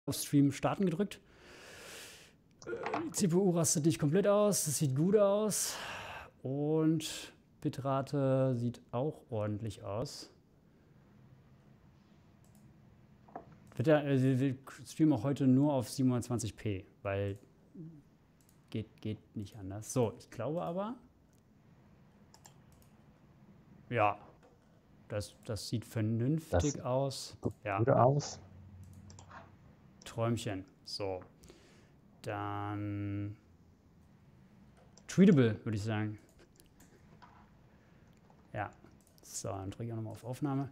auf Stream starten gedrückt. Die CPU rastet nicht komplett aus, das sieht gut aus. Und Bitrate sieht auch ordentlich aus. Wir streamen auch heute nur auf 720p, weil geht nicht anders. So, ich glaube aber, ja, das sieht vernünftig aus. Ja. Gut aus. Träumchen. So. Dann Treatable, würde ich sagen. Ja. So, dann drücke ich auch nochmal auf Aufnahme.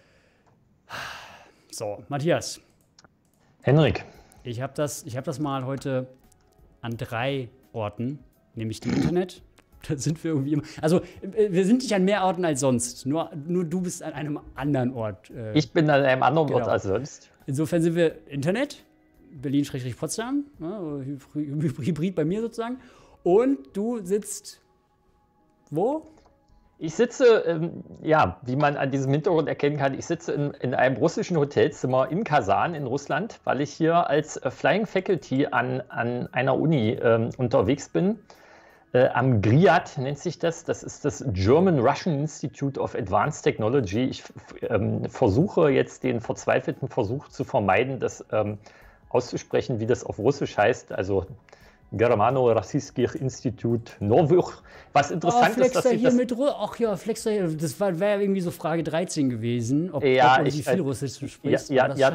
So, Matthias. Henrik. Ich habe das mal heute an 3 Orten, nämlich dem Internet. Da sind wir irgendwie immer. Also, wir sind nicht an mehr Orten als sonst. Nur du bist an einem anderen Ort. Ich bin an einem anderen Ort als sonst. Insofern sind wir Internet, Berlin-Potsdam, Hybrid bei mir sozusagen. Und du sitzt wo? Ich sitze, ja, wie man an diesem Hintergrund erkennen kann, ich sitze in einem russischen Hotelzimmer in Kasan in Russland, weil ich hier als Flying Faculty an einer Uni unterwegs bin. Am GRIAT nennt sich das. Das ist das German-Russian Institute of Advanced Technology. Ich versuche jetzt den verzweifelten Versuch zu vermeiden, das auszusprechen, wie das auf Russisch heißt. Also Germano-Rossiyskih Institut Novych. Was interessant ist, dass hier mit Ach ja, Flexer hier. Das wäre ja irgendwie so Frage 13 gewesen. Ob ja, du viel Russisch sprichst.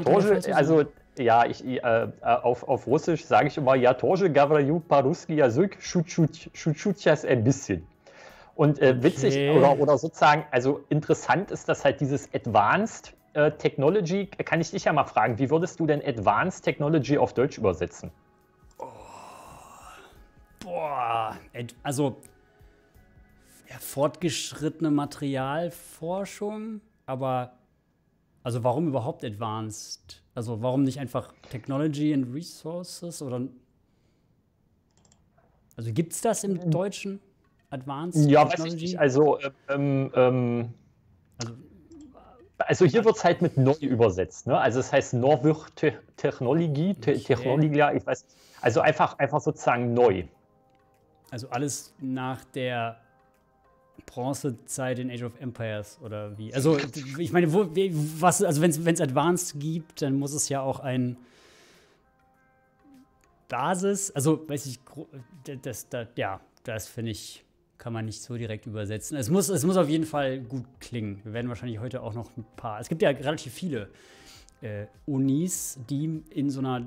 Auf Russisch sage ich immer, ja, тоже говорю по-русски язык, чуть-чуть ein bisschen. Und witzig oder sozusagen, also interessant ist, dass halt dieses Advanced Technology, kann ich dich ja mal fragen, wie würdest du denn Advanced Technology auf Deutsch übersetzen? Boah, also ja, fortgeschrittene Materialforschung, aber also warum überhaupt Advanced? Also warum nicht einfach Technology and Resources oder also gibt es das im Deutschen? Advanced ja, Technology? Weiß ich nicht. Also hier wird es halt mit neu übersetzt, ne? Also es heißt Norwich Technologie, Technologia, ich weiß, also einfach sozusagen neu. Also alles nach der Bronzezeit in Age of Empires oder wie? Also ich meine, also wenn es Advanced gibt, dann muss es ja auch ein Basis, also weiß ich, das finde ich, kann man nicht so direkt übersetzen. Es muss auf jeden Fall gut klingen. Wir werden wahrscheinlich heute auch noch ein paar, es gibt ja relativ viele Unis, die in so einer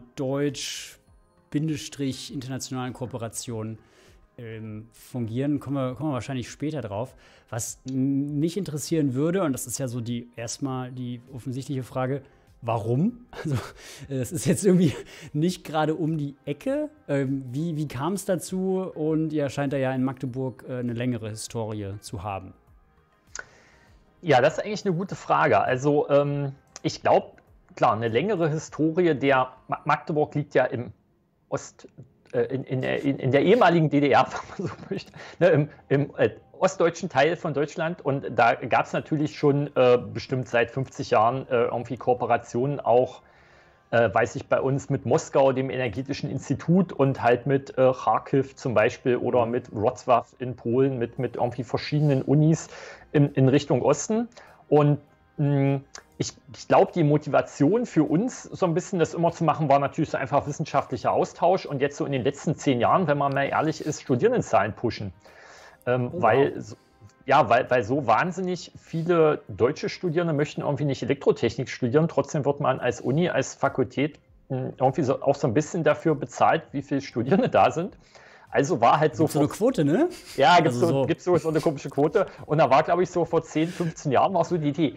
deutsch-internationalen Kooperation fungieren, kommen wir wahrscheinlich später drauf. Was mich interessieren würde, und das ist ja so erstmal die offensichtliche Frage, warum? Also, das ist jetzt irgendwie nicht gerade um die Ecke. Wie kam es dazu? Und ihr scheint da ja in Magdeburg eine längere Historie zu haben. Ja, das ist eigentlich eine gute Frage. Also, ich glaube, klar, eine längere Historie Magdeburg liegt ja im in der ehemaligen DDR, wenn man so möchte, ne, im ostdeutschen Teil von Deutschland. Und da gab es natürlich schon bestimmt seit 50 Jahren irgendwie Kooperationen, auch, weiß ich, bei uns mit Moskau, dem Energetischen Institut, und halt mit Charkiw zum Beispiel oder mit Wrocław in Polen, mit irgendwie verschiedenen Unis in Richtung Osten. Und ich glaube, die Motivation für uns, so ein bisschen das immer zu machen, war natürlich so einfach wissenschaftlicher Austausch und jetzt so in den letzten 10 Jahren, wenn man mal ehrlich ist, Studierendenzahlen pushen. Weil so wahnsinnig viele deutsche Studierende möchten irgendwie nicht Elektrotechnik studieren, trotzdem wird man als Uni, als Fakultät irgendwie auch so ein bisschen dafür bezahlt, wie viele Studierende da sind. Also war halt so eine Quote, ne? Ja, gibt so eine komische Quote. Und da war, glaube ich, so vor 10, 15 Jahren war so die Idee,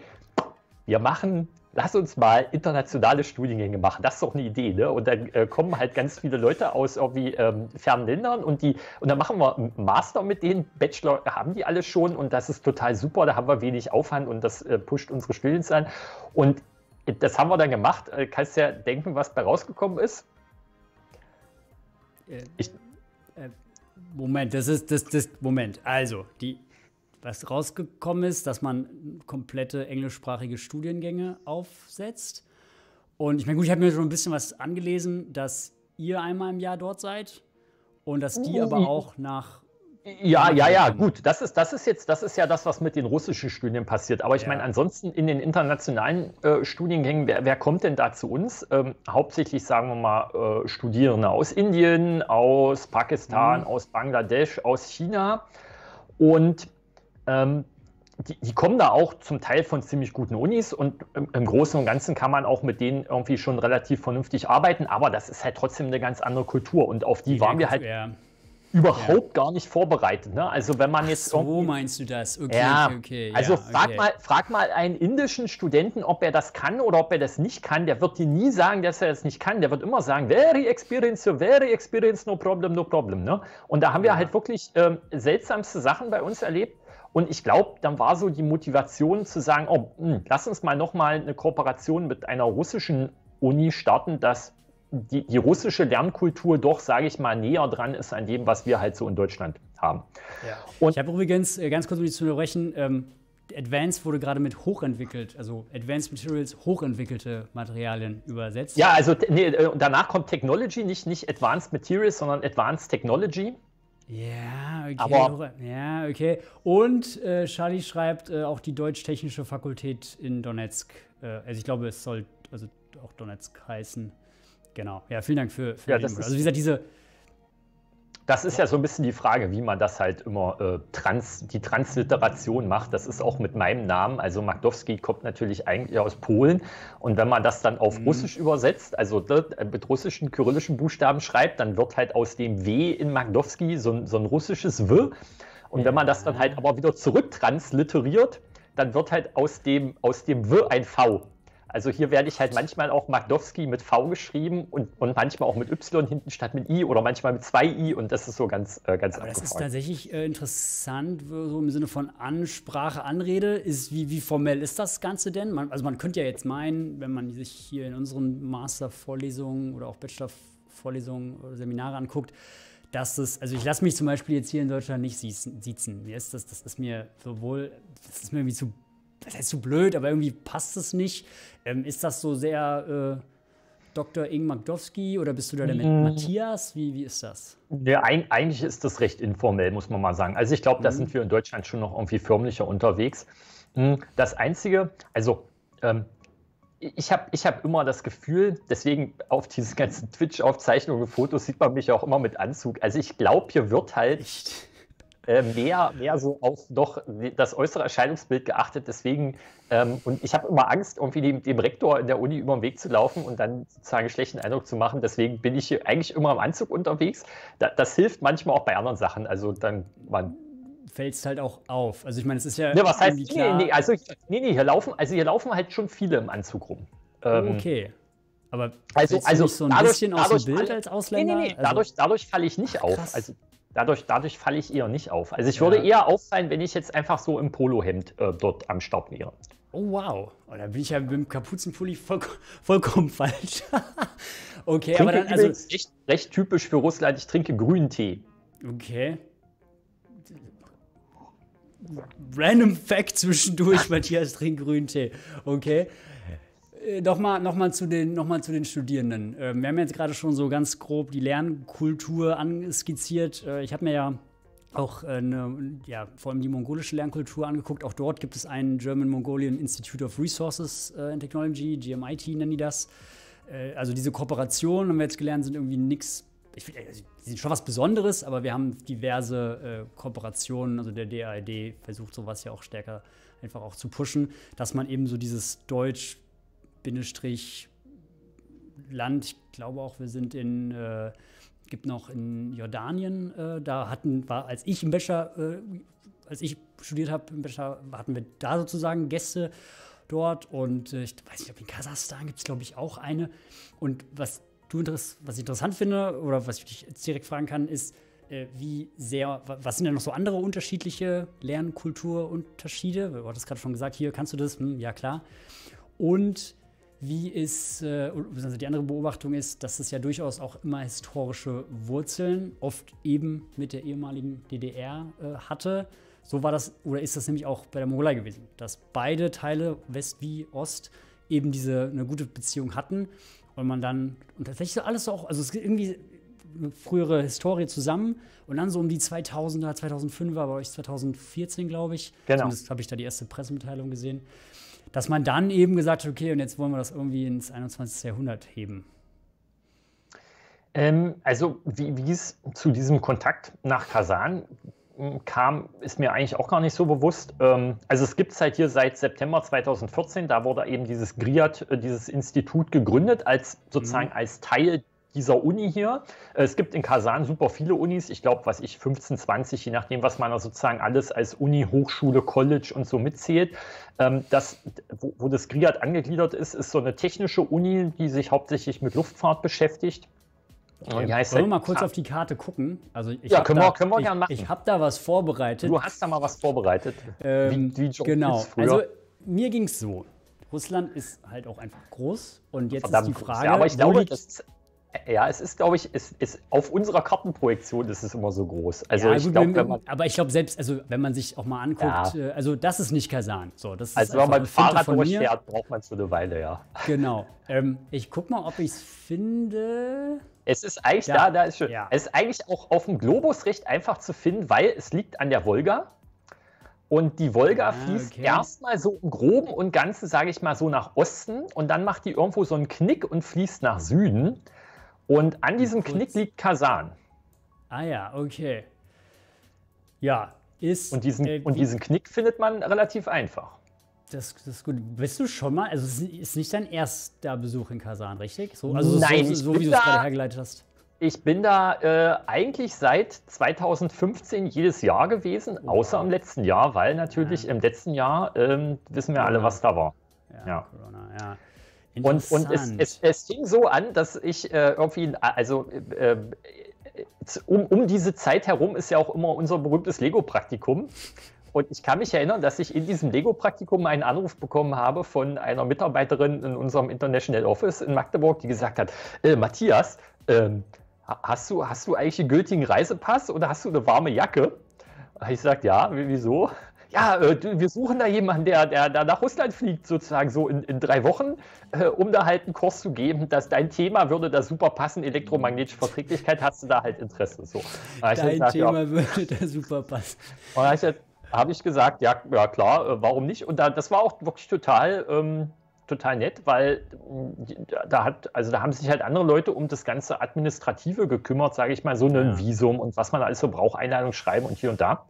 lass uns mal internationale Studiengänge machen. Das ist doch eine Idee, ne? Und dann kommen halt ganz viele Leute aus irgendwie fernen Ländern und dann machen wir einen Master mit denen. Bachelor haben die alle schon und das ist total super. Da haben wir wenig Aufwand und das pusht unsere Studienzahlen. Und das haben wir dann gemacht. Kannst ja denken, was bei rausgekommen ist? Moment, Moment. Also, was rausgekommen ist, dass man komplette englischsprachige Studiengänge aufsetzt Und ich meine, gut, ich habe mir schon ein bisschen was angelesen, dass ihr einmal im Jahr dort seid und dass die aber auch nach. Ja, gut. Das ist ja das, was mit den russischen Studien passiert. Aber ich meine, ansonsten in den internationalen Studiengängen, wer kommt denn da zu uns? Hauptsächlich, sagen wir mal, Studierende aus Indien, aus Pakistan, aus Bangladesch, aus China. Und die kommen da auch zum Teil von ziemlich guten Unis und im Großen und Ganzen kann man auch mit denen irgendwie schon relativ vernünftig arbeiten, aber das ist halt trotzdem eine ganz andere Kultur und auf die waren wir halt überhaupt gar nicht vorbereitet. Ne? Also wenn man jetzt so meinst du das? Okay. Also frag mal einen indischen Studenten, ob er das kann oder ob er das nicht kann. Der wird dir nie sagen, dass er das nicht kann. Der wird immer sagen, very experienced, no problem. Ne? Und da haben wir halt wirklich seltsamste Sachen bei uns erlebt. Und ich glaube, dann war so die Motivation zu sagen, lass uns mal nochmal eine Kooperation mit einer russischen Uni starten, dass die russische Lernkultur doch, sage ich mal, näher dran ist an dem, was wir halt so in Deutschland haben. Ja. Und ich habe übrigens, ganz kurz um dich zu unterbrechen, Advanced wurde gerade mit hochentwickelt, also Advanced Materials, hochentwickelte Materialien übersetzt. Ja, also danach kommt Technology, nicht Advanced Materials, sondern Advanced Technology. Ja, okay. Aber, okay. Und Charlie schreibt auch die Deutsch-Technische Fakultät in Donetsk. Also ich glaube, es soll also auch Donetsk heißen. Genau. Ja, vielen Dank für ja, den Input. Also wie gesagt, das ist ja so ein bisschen die Frage, wie man das halt immer die Transliteration macht. Das ist auch mit meinem Namen. Also Magdowski kommt natürlich eigentlich aus Polen. Und wenn man das dann auf Russisch übersetzt, also mit russischen, kyrillischen Buchstaben schreibt, dann wird halt aus dem W in Magdowski so ein russisches W. Und wenn man das dann halt aber wieder zurücktranslitteriert, dann wird halt aus dem W ein V. Also hier werde ich halt manchmal auch Magdowski mit V geschrieben und manchmal auch mit Y hinten statt mit I oder manchmal mit 2 I und das ist so ganz abgefahren. Das ist tatsächlich interessant, so im Sinne von Ansprache, Anrede. Wie formell ist das Ganze denn? Man könnte ja jetzt meinen, wenn man sich hier in unseren Mastervorlesungen oder auch Bachelorvorlesungen oder Seminare anguckt, dass es, also ich lasse mich zum Beispiel jetzt hier in Deutschland nicht siezen. Das ist mir irgendwie zu, das heißt zu blöd, aber irgendwie passt es nicht. Ist das so sehr Dr. Ing Magdowski oder bist du da mit Matthias? Wie ist das? Ja, eigentlich ist das recht informell, muss man mal sagen. Also ich glaube, da sind wir in Deutschland schon noch irgendwie förmlicher unterwegs. Das Einzige, also ich hab immer das Gefühl, deswegen auf diesen ganzen Twitch-Aufzeichnungen und Fotos sieht man mich auch immer mit Anzug. Also ich glaube, hier wird halt mehr so auf doch das äußere Erscheinungsbild geachtet. Deswegen, und ich habe immer Angst, irgendwie dem Rektor in der Uni über den Weg zu laufen und dann sozusagen einen schlechten Eindruck zu machen. Deswegen bin ich hier eigentlich immer im Anzug unterwegs. Das hilft manchmal auch bei anderen Sachen. Also dann fällt es halt auch auf. Also ich meine, es ist ja. Ne, was heißt, hier laufen halt schon viele im Anzug rum. Okay. Aber also nicht so ein bisschen aus dem Bild als Ausländer? Nee, dadurch falle ich nicht auf. Also dadurch falle ich eher nicht auf. Also ich würde eher auffallen, wenn ich jetzt einfach so im Polohemd dort am Start wäre. Oh wow, da bin ich ja mit dem Kapuzenpulli vollkommen falsch. Okay, aber dann also recht typisch für Russland. Ich trinke grünen Tee. Okay. Random Fact zwischendurch, Matthias trinkt grünen Tee. Okay. Nochmal zu den Studierenden. Wir haben jetzt gerade schon so ganz grob die Lernkultur anskizziert. Ich habe mir ja auch vor allem die mongolische Lernkultur angeguckt. Auch dort gibt es ein German Mongolian Institute of Resources and Technology, GMIT nennen die das. Also diese Kooperationen, haben wir jetzt gelernt, sind irgendwie nichts. Die sind schon was Besonderes, aber wir haben diverse Kooperationen. Also der DAAD versucht sowas ja auch stärker einfach auch zu pushen, dass man eben so dieses Deutsch Land, ich glaube auch, wir sind gibt noch in Jordanien, als ich studiert habe im Bachelor, hatten wir da sozusagen Gäste dort und ich weiß nicht, ob in Kasachstan gibt es, glaube ich, auch eine. Und was ich interessant finde oder was ich dich jetzt direkt fragen kann, ist, was sind denn noch so andere unterschiedliche Lernkulturunterschiede? Du hattest gerade schon gesagt, hier kannst du das, ja klar. Und die andere Beobachtung ist, dass es ja durchaus auch immer historische Wurzeln, oft eben mit der ehemaligen DDR hatte. So war das, oder ist das nämlich auch bei der Mongolei gewesen, dass beide Teile, West wie Ost, eben eine gute Beziehung hatten und man dann, und tatsächlich so alles auch, also es gibt irgendwie eine frühere Historie zusammen und dann so um die 2000er, 2005er, bei euch 2014, glaube ich. Genau. Zumindest habe ich da die erste Pressemitteilung gesehen. Dass man dann eben gesagt hat, okay, und jetzt wollen wir das irgendwie ins 21. Jahrhundert heben. Also wie es zu diesem Kontakt nach Kasan kam, ist mir eigentlich auch gar nicht so bewusst. Also es gibt es halt hier seit September 2014, da wurde eben dieses GRIAD, dieses Institut gegründet, sozusagen als Teil dieser Uni hier. Es gibt in Kasan super viele Unis, ich glaube, 15, 20, je nachdem, was man da sozusagen alles als Uni, Hochschule, College und so mitzählt. Wo das GRIAD angegliedert ist, ist so eine technische Uni, die sich hauptsächlich mit Luftfahrt beschäftigt. Wollen wir mal kurz auf die Karte gucken? Also können wir gerne machen. Ich habe da was vorbereitet. Du hast da mal was vorbereitet. Genau. Also mir ging es so. Russland ist halt auch einfach groß. Und jetzt ist die Frage, ja, aber ich glaube, es ist, glaube ich, auf unserer Kartenprojektion ist es immer so groß. Also ja, aber ich glaube selbst, also wenn man sich auch mal anguckt, also das ist nicht Kasan. So, das also wenn man mit Fahrrad durchfährt, braucht man so eine Weile, ja. Genau. Ich gucke mal, ob ich es finde. Es ist eigentlich da ist schön. Ja. Es ist eigentlich auch auf dem Globus recht einfach zu finden, weil es liegt an der Wolga. Und die Wolga fließt erstmal so im Groben und Ganzen, sage ich mal, so nach Osten. Und dann macht die irgendwo so einen Knick und fließt nach Süden. Und an diesem Knick liegt Kasan. Ah ja, okay. Ja, Und diesen Knick findet man relativ einfach. Das ist gut. Bist du schon mal, also es ist nicht dein erster Besuch in Kasan, richtig? Nein, so wie du es gerade hergeleitet hast. Ich bin da eigentlich seit 2015 jedes Jahr gewesen, außer im letzten Jahr, weil natürlich im letzten Jahr wissen wir alle, was da war. Ja. Corona, ja. Und es fing so an, dass ich irgendwie, um diese Zeit herum ist ja auch immer unser berühmtes Lego-Praktikum. Und ich kann mich erinnern, dass ich in diesem Lego-Praktikum einen Anruf bekommen habe von einer Mitarbeiterin in unserem International Office in Magdeburg, die gesagt hat, Matthias, hast du eigentlich einen gültigen Reisepass oder hast du eine warme Jacke? Da habe ich gesagt, ja, wieso? Ja, wir suchen da jemanden, der nach Russland fliegt, sozusagen so in 3 Wochen, um da halt einen Kurs zu geben, dass dein Thema würde da super passen, elektromagnetische Verträglichkeit, hast du da halt Interesse. So. Thema würde da super passen. Und habe ich gesagt, ja klar, warum nicht? Und das war auch wirklich total nett, weil da haben sich halt andere Leute um das ganze Administrative gekümmert, sage ich mal, so ein Visum und was man alles so braucht, Einladung schreiben und hier und da.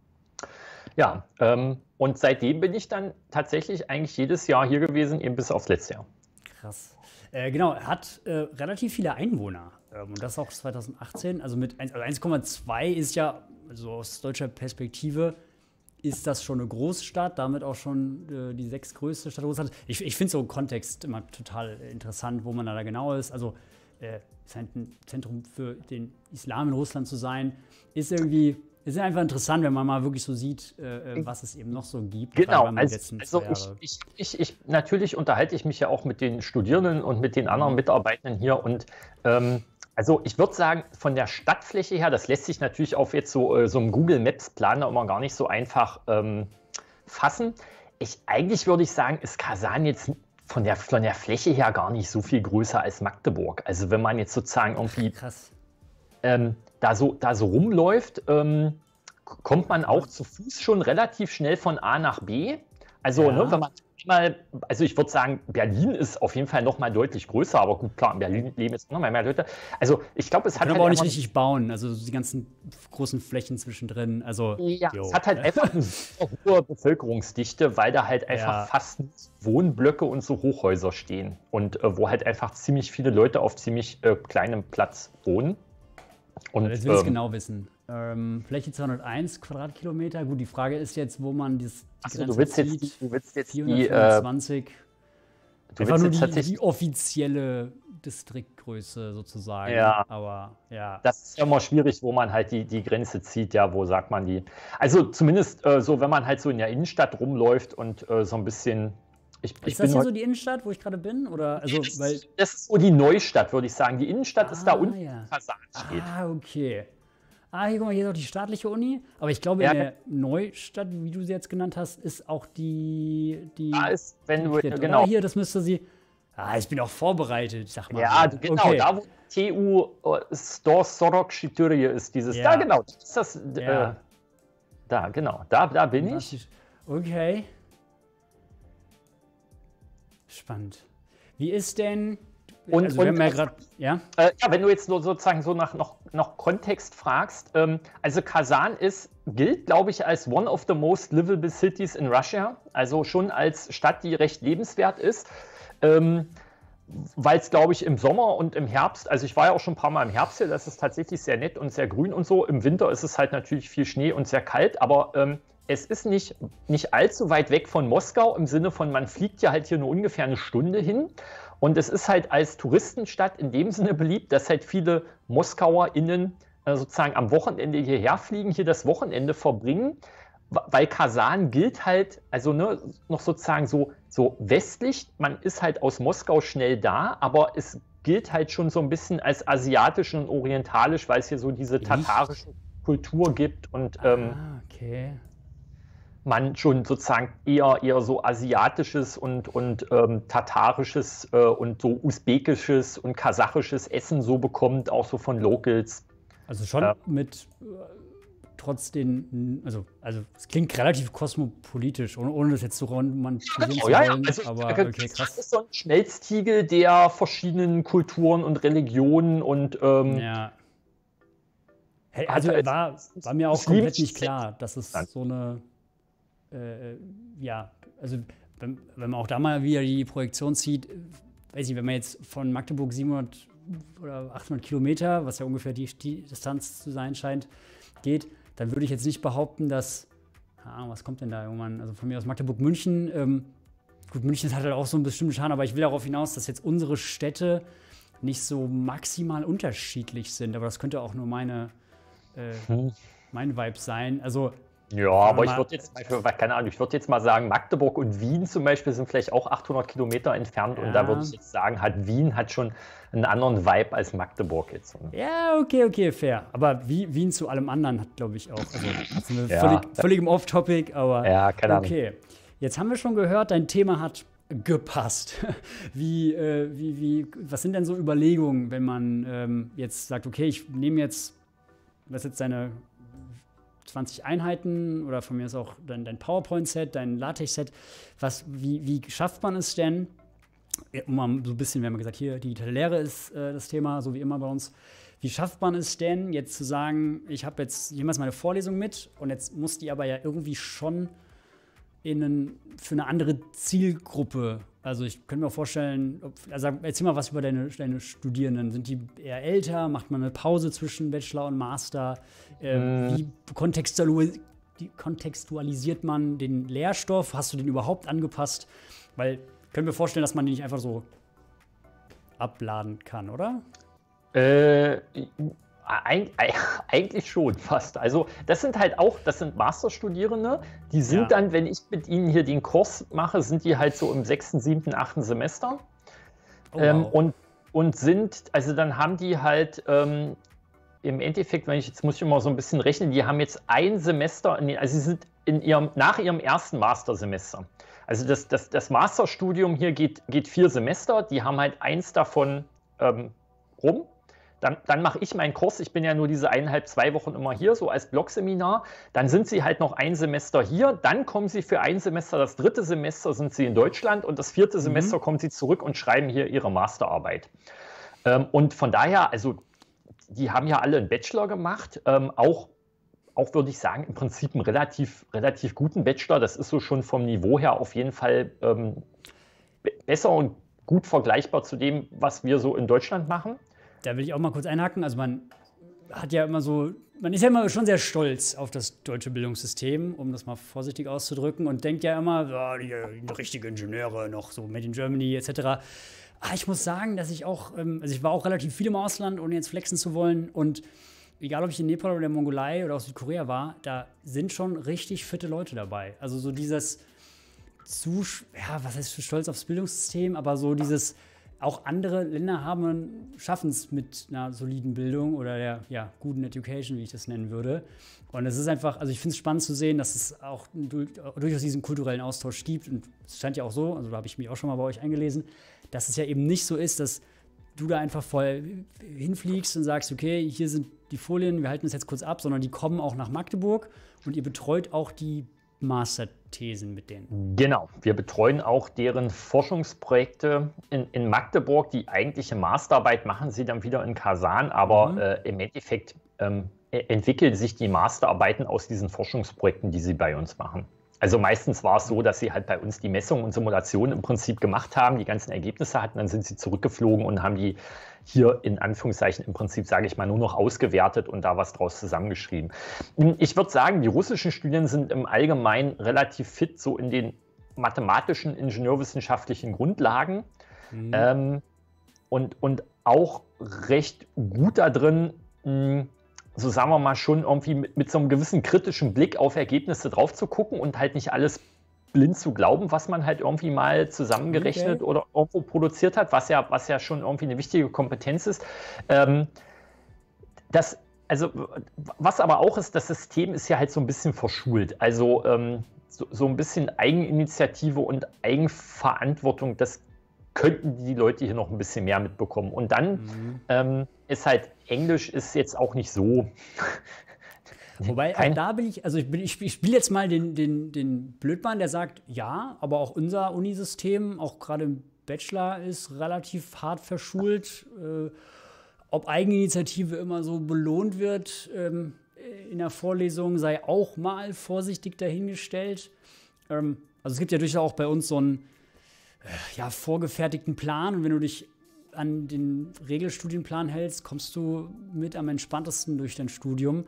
Ja, und seitdem bin ich dann tatsächlich eigentlich jedes Jahr hier gewesen, eben bis aufs letzte Jahr. Krass. Genau, er hat relativ viele Einwohner. Und das auch 2018. Also mit 1,2 ist ja, also aus deutscher Perspektive, ist das schon eine Großstadt, damit auch schon die 6. größte Stadt Russlands. Ich finde so Kontext immer total interessant, wo man da genau ist. Also ist halt ein Zentrum für den Islam in Russland zu sein, ist einfach interessant, wenn man mal wirklich so sieht, was es eben noch so gibt. Genau, natürlich unterhalte ich mich ja auch mit den Studierenden und mit den anderen Mitarbeitenden hier und also ich würde sagen, von der Stadtfläche her, das lässt sich natürlich auf jetzt so einem Google Maps Planer immer gar nicht so einfach fassen. Eigentlich würde ich sagen, ist Kasan jetzt von der Fläche her gar nicht so viel größer als Magdeburg. Also wenn man jetzt sozusagen irgendwie da so rumläuft, kommt man auch zu Fuß schon relativ schnell von A nach B. Also wenn man also ich würde sagen, Berlin ist auf jeden Fall noch mal deutlich größer, aber gut, klar, in Berlin leben jetzt noch mal mehr Leute. Also ich glaube, es hat halt aber auch nicht richtig bauen, also die ganzen großen Flächen zwischendrin. Also es hat halt einfach eine super hohe Bevölkerungsdichte, weil da halt einfach fast Wohnblöcke und so Hochhäuser stehen und wo halt einfach ziemlich viele Leute auf ziemlich kleinem Platz wohnen. Und jetzt will ich es genau wissen. Fläche 201 Quadratkilometer. Gut, die Frage ist jetzt, wo man die Grenze du willst jetzt 425. Einfach nur die offizielle Distriktgröße sozusagen. Ja. Aber ja. Das ist ja immer schwierig, wo man halt die Grenze zieht. Ja, wo sagt man die? Also zumindest so, wenn man halt so in der Innenstadt rumläuft und so ein bisschen. Ist das hier so die Innenstadt, wo ich gerade bin? Oder, also, das ist so die Neustadt, würde ich sagen. Die Innenstadt ist da unten, wo Kasan steht. Ah, okay. hier, guck mal, hier ist auch die staatliche Uni. Aber ich glaube, in der Neustadt, wie du sie jetzt genannt hast, ist auch die Da ist, wenn du, Oder genau. hier, das müsste sie. Ich bin auch vorbereitet, sag mal. Ja, so. genau, Okay. da wo TU Sorok Shityrje ist, dieses, Ja. da genau, das ist das, Ja. da, genau, da bin Was ich. ist- Okay. Spannend. Wie ist denn. Und- also, wir haben ja und- gerade. Ja? Ja, wenn du jetzt nur sozusagen so nach noch Kontext fragst, also Kasan gilt, glaube ich, als one of the most livable cities in Russia, also schon als Stadt, die recht lebenswert ist, weil es, glaube ich, im Sommer und im Herbst, also ich war ja auch schon ein paar Mal im Herbst hier, das ist tatsächlich sehr nett und sehr grün und so, im Winter ist es halt natürlich viel Schnee und sehr kalt, aber es ist nicht allzu weit weg von Moskau, im Sinne von, man fliegt ja halt hier nur ungefähr eine Stunde hin. Und es ist halt als Touristenstadt in dem Sinne beliebt, dass halt viele MoskauerInnen sozusagen am Wochenende hierher fliegen, hier das Wochenende verbringen, weil Kasan gilt halt, also ne, noch sozusagen so westlich, man ist halt aus Moskau schnell da, aber es gilt halt schon so ein bisschen als asiatisch und orientalisch, weil es hier so diese tatarische Kultur gibt und Okay. man schon sozusagen eher so asiatisches und tatarisches und so usbekisches und kasachisches Essen so bekommt, auch so von Locals. Also schon mit trotz den, also es klingt relativ kosmopolitisch, ohne das jetzt so romantisieren zu wollen, Also aber okay, das krass. ist so ein Schmelztiegel der verschiedenen Kulturen und Religionen und Ja. Hey, also war mir auch komplett nicht klar, dass es Nein. so eine, ja, also wenn man auch da mal wieder die Projektion zieht, weiß ich, wenn man jetzt von Magdeburg 700 oder 800 Kilometer, was ja ungefähr die Distanz zu sein scheint, geht, dann würde ich jetzt nicht behaupten, dass, was kommt denn da irgendwann, also von mir aus Magdeburg-München, gut, München hat halt auch so einen bestimmten Charme, aber ich will darauf hinaus, dass jetzt unsere Städte nicht so maximal unterschiedlich sind, aber das könnte auch nur mein Vibe sein, also ja, aber ich würde jetzt, keine Ahnung, ich würde jetzt mal sagen, Magdeburg und Wien zum Beispiel sind vielleicht auch 800 Kilometer entfernt und da würde ich jetzt sagen, Wien hat schon einen anderen Vibe als Magdeburg jetzt. Ja, okay, fair. Aber Wien zu allem anderen hat, glaube ich, auch. Also sind wir Ja. völlig im Off-Topic, aber Ja, keine Ahnung. okay. Jetzt haben wir schon gehört, dein Thema hat gepasst. Was sind denn so Überlegungen, wenn man jetzt sagt, okay, ich nehme jetzt, was ist jetzt deine 20 Einheiten oder von mir ist auch dein PowerPoint-Set, dein LaTeX-Set. Wie schafft man es denn, um mal so ein bisschen, wir haben gesagt, hier digitale Lehre ist das Thema, so wie immer bei uns. Wie schafft man es denn, jetzt zu sagen, ich habe jetzt jemals meine Vorlesung mit und jetzt muss die aber ja irgendwie schon für eine andere Zielgruppe. Also ich könnte mir auch vorstellen, also erzähl mal was über deine Studierenden. Sind die eher älter? Macht man eine Pause zwischen Bachelor und Master? Wie kontextualisiert man den Lehrstoff? Hast du den überhaupt angepasst? Weil ich könnte mir vorstellen, dass man den nicht einfach so abladen kann, oder? Eigentlich schon fast. Also das sind Masterstudierende, die sind dann, wenn ich mit ihnen hier den Kurs mache, sind die halt so im 6., 7., 8. Semester. Wow. Und sind, also dann haben die halt im Endeffekt, jetzt muss ich mal so ein bisschen rechnen, die haben jetzt ein Semester, also sie sind nach ihrem ersten Mastersemester. Also das Masterstudium hier geht 4 Semester, die haben halt eins davon rum. Dann mache ich meinen Kurs, ich bin ja nur diese 1,5, 2 Wochen immer hier, so als Blogseminar. Dann sind sie halt noch ein Semester hier, dann kommen sie für ein Semester, das 3. Semester sind sie in Deutschland und das 4. Semester kommen sie zurück und schreiben hier ihre Masterarbeit. Und von daher, also die haben ja alle einen Bachelor gemacht, auch würde ich sagen, im Prinzip einen relativ guten Bachelor. Das ist so schon vom Niveau her auf jeden Fall besser und gut vergleichbar zu dem, was wir so in Deutschland machen. Da will ich auch mal kurz einhaken. Also man ist ja immer schon sehr stolz auf das deutsche Bildungssystem, um das mal vorsichtig auszudrücken, und denkt ja immer, die richtigen Ingenieure noch so Made in Germany etc. Ich muss sagen, dass ich auch, also ich war auch relativ viel im Ausland, ohne jetzt flexen zu wollen, und egal ob ich in Nepal oder der Mongolei oder aus Südkorea war, da sind schon richtig fitte Leute dabei. Also so dieses was heißt stolz aufs Bildungssystem, aber so dieses auch andere Länder schaffen es mit einer soliden Bildung oder der guten Education, wie ich das nennen würde. Und es ist einfach, also ich finde es spannend zu sehen, dass es auch durchaus diesen kulturellen Austausch gibt. Und es scheint ja auch so, also da habe ich mich auch schon mal bei euch eingelesen, dass es ja eben nicht so ist, dass du da einfach voll hinfliegst und sagst, okay, hier sind die Folien, wir halten das jetzt kurz ab, sondern die kommen auch nach Magdeburg und ihr betreut auch die Masterthesen mit denen. Genau, wir betreuen auch deren Forschungsprojekte in Magdeburg. Die eigentliche Masterarbeit machen sie dann wieder in Kasan, aber im Endeffekt entwickeln sich die Masterarbeiten aus diesen Forschungsprojekten, die sie bei uns machen. Also meistens war es so, dass sie halt bei uns die Messungen und Simulationen im Prinzip gemacht haben, die ganzen Ergebnisse hatten, dann sind sie zurückgeflogen und haben die hier in Anführungszeichen im Prinzip, sage ich mal, nur noch ausgewertet und da was draus zusammengeschrieben. Ich würde sagen, die russischen Studenten sind im Allgemeinen relativ fit so in den mathematischen, ingenieurwissenschaftlichen Grundlagen und auch recht gut da drin, so sagen wir mal, schon irgendwie mit so einem gewissen kritischen Blick auf Ergebnisse drauf zu gucken und halt nicht alles blind zu glauben, was man halt irgendwie mal zusammengerechnet oder irgendwo produziert hat, was ja schon irgendwie eine wichtige Kompetenz ist. Was aber auch ist, das System ist ja halt so ein bisschen verschult. Also so ein bisschen Eigeninitiative und Eigenverantwortung, das könnten die Leute hier noch ein bisschen mehr mitbekommen. Und dann ist halt, Englisch ist jetzt auch nicht so. Wobei, da bin ich, also ich spiele jetzt mal den Blödmann, der sagt, ja, aber auch unser Unisystem, auch gerade im Bachelor, ist relativ hart verschult. Ob Eigeninitiative immer so belohnt wird in der Vorlesung, sei auch mal vorsichtig dahingestellt. Also es gibt ja durchaus auch bei uns so einen vorgefertigten Plan, und wenn du dich an den Regelstudienplan hältst, kommst du mit am entspanntesten durch dein Studium.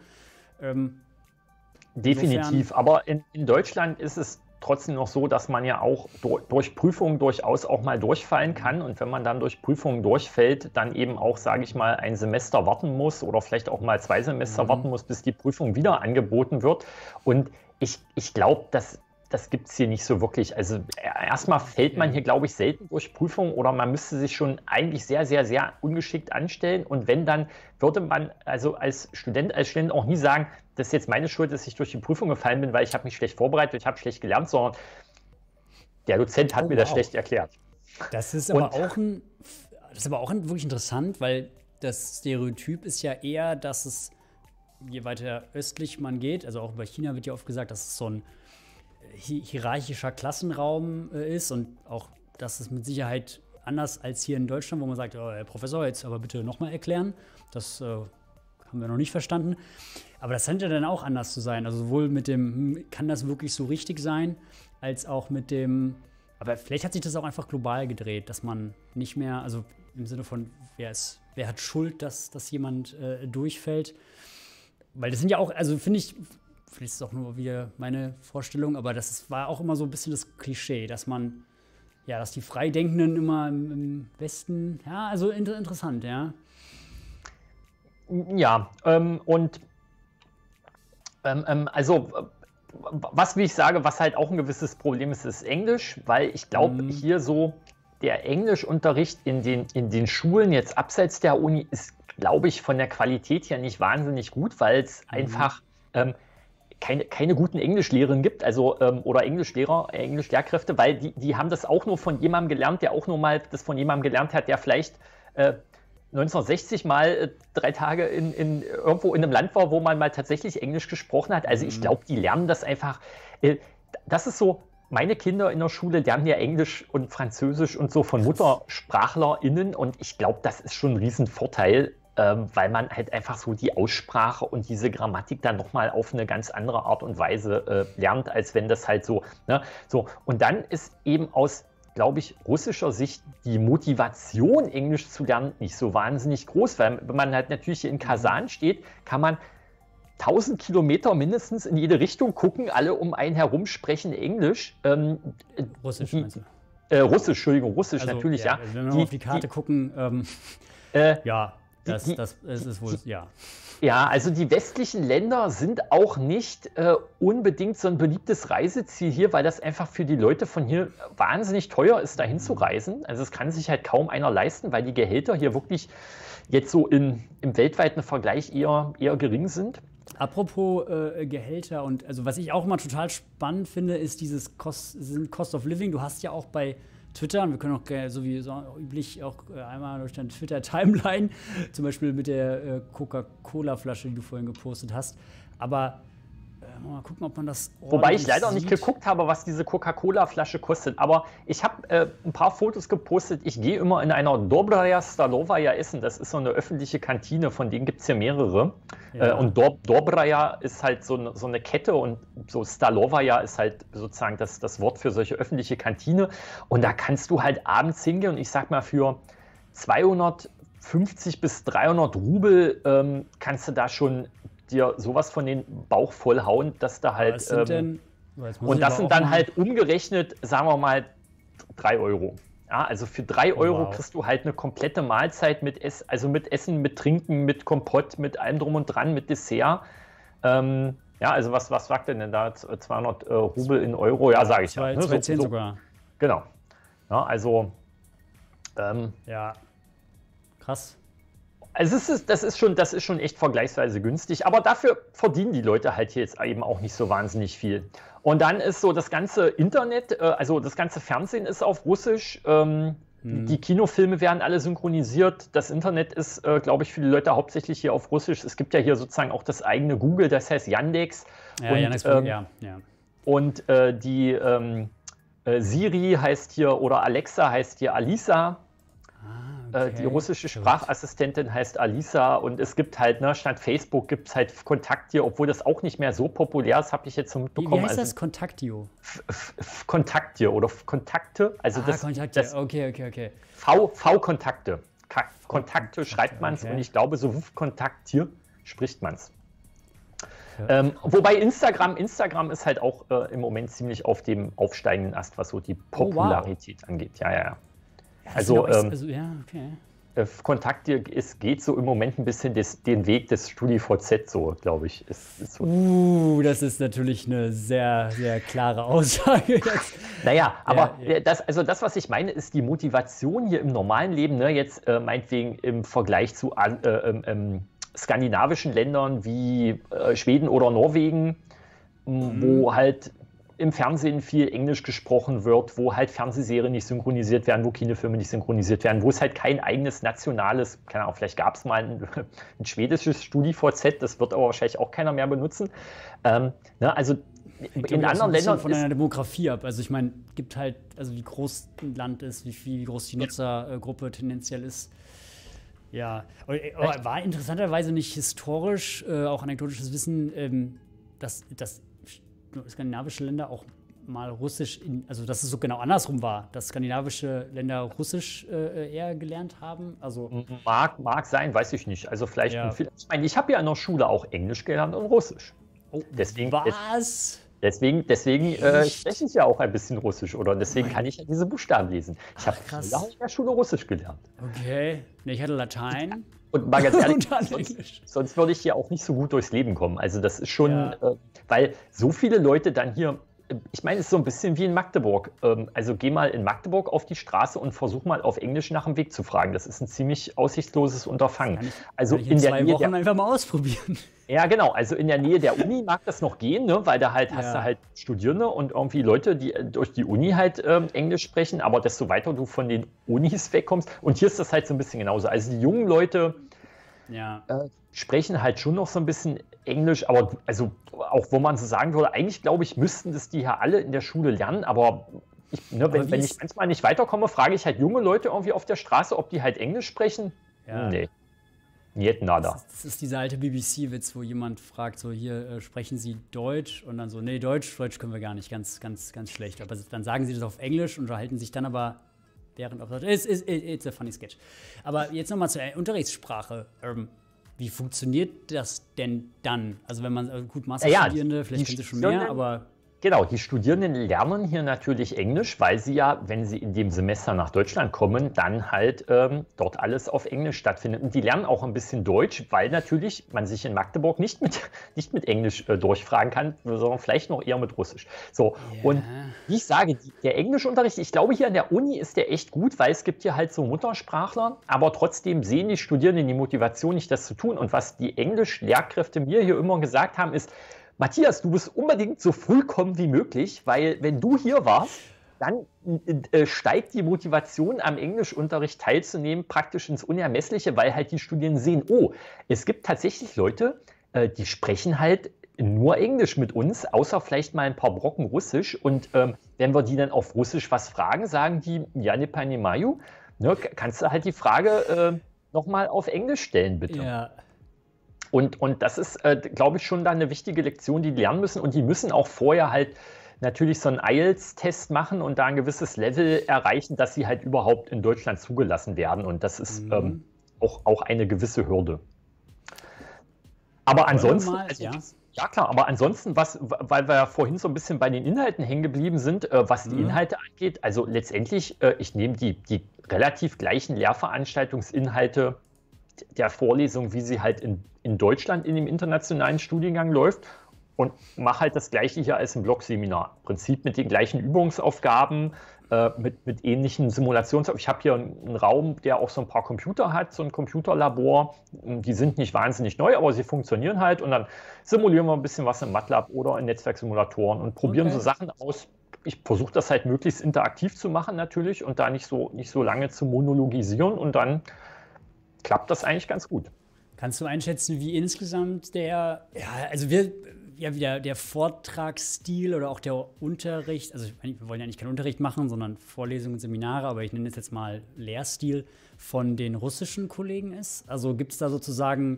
Definitiv, aber in Deutschland ist es trotzdem noch so, dass man ja auch durch Prüfungen durchaus auch mal durchfallen kann, und wenn man dann durch Prüfungen durchfällt, dann eben auch, sage ich mal, ein Semester warten muss oder vielleicht auch mal 2 Semester warten muss, bis die Prüfung wieder angeboten wird. Und ich glaube, das gibt es hier nicht so wirklich. Also erstmal fällt man hier, glaube ich, selten durch Prüfungen, oder man müsste sich schon eigentlich sehr, sehr, sehr ungeschickt anstellen. Und wenn, dann würde man also als Student auch nie sagen, das ist jetzt meine Schuld, dass ich durch die Prüfung gefallen bin, weil ich habe mich schlecht vorbereitet, ich habe schlecht gelernt, sondern der Dozent hat mir das schlecht erklärt. Das ist aber auch wirklich interessant, weil das Stereotyp ist ja eher, dass es, je weiter östlich man geht, also auch über China wird ja oft gesagt, dass es so ein hierarchischer Klassenraum ist, und auch, dass es mit Sicherheit anders als hier in Deutschland, wo man sagt, oh, Herr Professor, jetzt aber bitte nochmal erklären. Das haben wir noch nicht verstanden. Aber das scheint ja dann auch anders zu sein. Also sowohl mit dem, kann das wirklich so richtig sein, als auch mit dem, aber vielleicht hat sich das auch einfach global gedreht, dass man nicht mehr, also im Sinne von, wer hat Schuld, dass jemand durchfällt. Weil das sind ja auch, also finde ich, vielleicht ist es auch nur wieder meine Vorstellung, aber war auch immer so ein bisschen das Klischee, dass dass die Freidenkenden immer im Westen, also interessant, ja. Ja, was, wie ich sage, was halt auch ein gewisses Problem ist, ist Englisch, weil ich glaube, hier so der Englischunterricht in den Schulen jetzt abseits der Uni ist, glaube ich, von der Qualität her nicht wahnsinnig gut, weil es einfach keine guten Englischlehrerinnen gibt, also oder Englischlehrer, Englischlehrkräfte, weil die haben das auch nur von jemandem gelernt, der auch nur mal das von jemandem gelernt hat, der vielleicht 1960 mal 3 Tage irgendwo in einem Land war, wo man mal tatsächlich Englisch gesprochen hat. Also ich glaube, die lernen das einfach. Das ist so, meine Kinder in der Schule lernen ja Englisch und Französisch und so von MuttersprachlerInnen, und ich glaube, das ist schon ein Riesenvorteil, weil man halt einfach so die Aussprache und diese Grammatik dann nochmal auf eine ganz andere Art und Weise lernt, als wenn das halt so, ne, so. Und dann ist eben aus, glaube ich, russischer Sicht die Motivation, Englisch zu lernen, nicht so wahnsinnig groß, weil wenn man halt natürlich hier in Kasan steht, kann man 1000 Kilometer mindestens in jede Richtung gucken, alle um einen herum sprechen Englisch. Russisch, meinst du? Russisch, Entschuldigung, Russisch, also, natürlich, ja. Wenn wir auf die Karte gucken, ja. Das ist wohl, ja. Ja, also die westlichen Länder sind auch nicht unbedingt so ein beliebtes Reiseziel hier, weil das einfach für die Leute von hier wahnsinnig teuer ist, dahin zu reisen. Also es kann sich halt kaum einer leisten, weil die Gehälter hier wirklich jetzt so im weltweiten Vergleich eher gering sind. Apropos Gehälter und also was ich auch immer total spannend finde, ist dieses Cost of Living. Du hast ja auch bei Twitter, und wir können auch so wie so üblich auch einmal durch deine Twitter-Timeline, zum Beispiel mit der Coca-Cola-Flasche, die du vorhin gepostet hast. Aber mal gucken, ob man das Wobei ich leider nicht geguckt habe, was diese Coca-Cola-Flasche kostet. Aber ich habe ein paar Fotos gepostet. Ich gehe immer in einer Dobraya Stalovaja essen. Das ist so eine öffentliche Kantine, von denen gibt es hier mehrere. Ja. Und Dobraya ist halt so eine Kette und so Stalovaja ist halt sozusagen das Wort für solche öffentliche Kantine. Und da kannst du halt abends hingehen und ich sag mal für 250 bis 300 Rubel kannst du da schon dir sowas von den Bauch vollhauen, dass da halt. Und das sind dann halt umgerechnet, sagen wir mal, 3 Euro. Ja, also für 3 Euro kriegst du halt eine komplette Mahlzeit mit Essen, mit Trinken, mit Kompott, mit allem drum und dran, mit Dessert. Ja, also was sagt denn da 200 Rubel in Euro? Ja, sage ich ja. 2,10 sogar. Genau. Ja, also. Ja, krass. Also das ist schon echt vergleichsweise günstig, aber dafür verdienen die Leute halt hier jetzt eben auch nicht so wahnsinnig viel. Und dann ist so das ganze Internet, also das ganze Fernsehen ist auf Russisch, die Kinofilme werden alle synchronisiert, das Internet ist, glaube ich, für die Leute hauptsächlich hier auf Russisch. Es gibt ja hier sozusagen auch das eigene Google, das heißt Yandex. Ja, und, Yandex, und die Siri heißt hier oder Alexa heißt hier Alisa. Okay. Die russische Sprachassistentin heißt Alisa und es gibt halt, statt Facebook gibt es halt Kontaktio, obwohl das auch nicht mehr so populär ist, habe ich jetzt so mitbekommen. Wie heißt das Kontaktio? Kontaktio oder Kontakte. Also Kontakte, okay. V-Kontakte. Kontakte schreibt man es und ich glaube, so Kontaktier spricht man es. Okay. Wobei Instagram ist halt auch im Moment ziemlich auf dem aufsteigenden Ast, was so die Popularität angeht. Ja. Also, Kontakt geht so im Moment ein bisschen den Weg des StudiVZ, so, glaube ich. Ist so. Das ist natürlich eine sehr, sehr klare Aussage jetzt. Naja, aber das, was ich meine, ist die Motivation hier im normalen Leben, jetzt meinetwegen im Vergleich zu skandinavischen Ländern wie Schweden oder Norwegen, wo halt im Fernsehen viel Englisch gesprochen wird, wo halt Fernsehserien nicht synchronisiert werden, wo Kinofilme nicht synchronisiert werden, wo es halt kein eigenes nationales, keine Ahnung, vielleicht gab es mal ein schwedisches StudiVZ, das wird aber wahrscheinlich auch keiner mehr benutzen. Also in anderen Ländern von einer Demografie ab. Also ich meine, gibt halt, also wie groß ein Land ist, wie groß die Nutzergruppe tendenziell ist. Ja, aber war interessanterweise nicht historisch, auch anekdotisches Wissen, dass skandinavische Länder auch mal Russisch, also dass es so genau andersrum war, dass skandinavische Länder Russisch eher gelernt haben. Also mag sein, weiß ich nicht. Also vielleicht, ich meine, ich habe ja in der Schule auch Englisch gelernt und Russisch. Deswegen, was? Deswegen spreche ich ja auch ein bisschen Russisch oder deswegen kann ich ja diese Buchstaben lesen. Ich habe in der Schule Russisch gelernt. Okay, ich hatte Latein. Und mal ganz ehrlich, sonst würde ich hier auch nicht so gut durchs Leben kommen. Also das ist schon, weil so viele Leute dann hier, ich meine, es ist so ein bisschen wie in Magdeburg. Also geh mal in Magdeburg auf die Straße und versuch mal auf Englisch nach dem Weg zu fragen. Das ist ein ziemlich aussichtsloses Unterfangen. Kann ich in 2 Wochen einfach mal ausprobieren. Ja, genau. Also in der Nähe der Uni mag das noch gehen, weil da halt hast du halt Studierende und irgendwie Leute, die durch die Uni halt Englisch sprechen. Aber desto weiter du von den Unis wegkommst. Und hier ist das halt so ein bisschen genauso. Also die jungen Leute sprechen halt schon noch so ein bisschen Englisch. Aber also auch wo man so sagen würde, eigentlich glaube ich, müssten das die ja alle in der Schule lernen. Aber wenn ich manchmal nicht weiterkomme, frage ich halt junge Leute irgendwie auf der Straße, ob die halt Englisch sprechen. Ja. Nee. Niet nada. Das ist dieser alte BBC-Witz, wo jemand fragt, so hier, sprechen Sie Deutsch? Und dann so, nee, Deutsch können wir gar nicht, ganz, ganz, ganz schlecht. Aber dann sagen sie das auf Englisch und unterhalten sich dann aber während auf Deutsch. It's a funny sketch. Aber jetzt nochmal zur Unterrichtssprache. Wie funktioniert das denn dann? Also wenn man, gut, Masterstudierende, vielleicht können sie schon mehr, aber Genau, die Studierenden lernen hier natürlich Englisch, weil sie ja, wenn sie in dem Semester nach Deutschland kommen, dann halt dort alles auf Englisch stattfindet. Und die lernen auch ein bisschen Deutsch, weil natürlich man sich in Magdeburg nicht mit Englisch durchfragen kann, sondern vielleicht noch eher mit Russisch. So, und wie ich sage, der Englischunterricht, ich glaube, hier an der Uni ist der echt gut, weil es gibt hier halt so Muttersprachler, aber trotzdem sehen die Studierenden die Motivation nicht, das zu tun. Und was die Englisch-Lehrkräfte mir hier immer gesagt haben, ist: Matthias, du musst unbedingt so früh kommen wie möglich, weil wenn du hier warst, dann steigt die Motivation, am Englischunterricht teilzunehmen, praktisch ins Unermessliche, weil halt die Studierenden sehen, oh, es gibt tatsächlich Leute, die sprechen halt nur Englisch mit uns, außer vielleicht mal ein paar Brocken Russisch. Und wenn wir die dann auf Russisch was fragen, sagen die, ja, ne pani maju, ne, kannst du halt die Frage nochmal auf Englisch stellen, bitte. Ja. Und das ist, glaube ich, schon da eine wichtige Lektion, die lernen müssen. Und die müssen auch vorher halt natürlich so einen IELTS-Test machen und da ein gewisses Level erreichen, dass sie halt überhaupt in Deutschland zugelassen werden. Und das ist auch eine gewisse Hürde. Aber ansonsten, ja klar, aber ansonsten, weil wir ja vorhin so ein bisschen bei den Inhalten hängen geblieben sind, was die Inhalte angeht, also letztendlich, ich nehme die relativ gleichen Lehrveranstaltungsinhalte der Vorlesung, wie sie halt in Deutschland in dem internationalen Studiengang läuft, und mache halt das Gleiche hier als im Blogseminar. Im Prinzip mit den gleichen Übungsaufgaben, mit ähnlichen Simulationsaufgaben. Ich habe hier einen Raum, der auch so ein paar Computer hat, so ein Computerlabor. Die sind nicht wahnsinnig neu, aber sie funktionieren halt. Und dann simulieren wir ein bisschen was in MATLAB oder in Netzwerksimulatoren und probieren so Sachen aus. Ich versuche das halt möglichst interaktiv zu machen natürlich und da nicht so lange zu monologisieren, und dann klappt das eigentlich ganz gut. Kannst du einschätzen, wie insgesamt der Vortragsstil oder auch der Unterricht, also wir wollen ja nicht keinen Unterricht machen, sondern Vorlesungen, Seminare, aber ich nenne es jetzt mal Lehrstil von den russischen Kollegen ist? Also gibt es da sozusagen,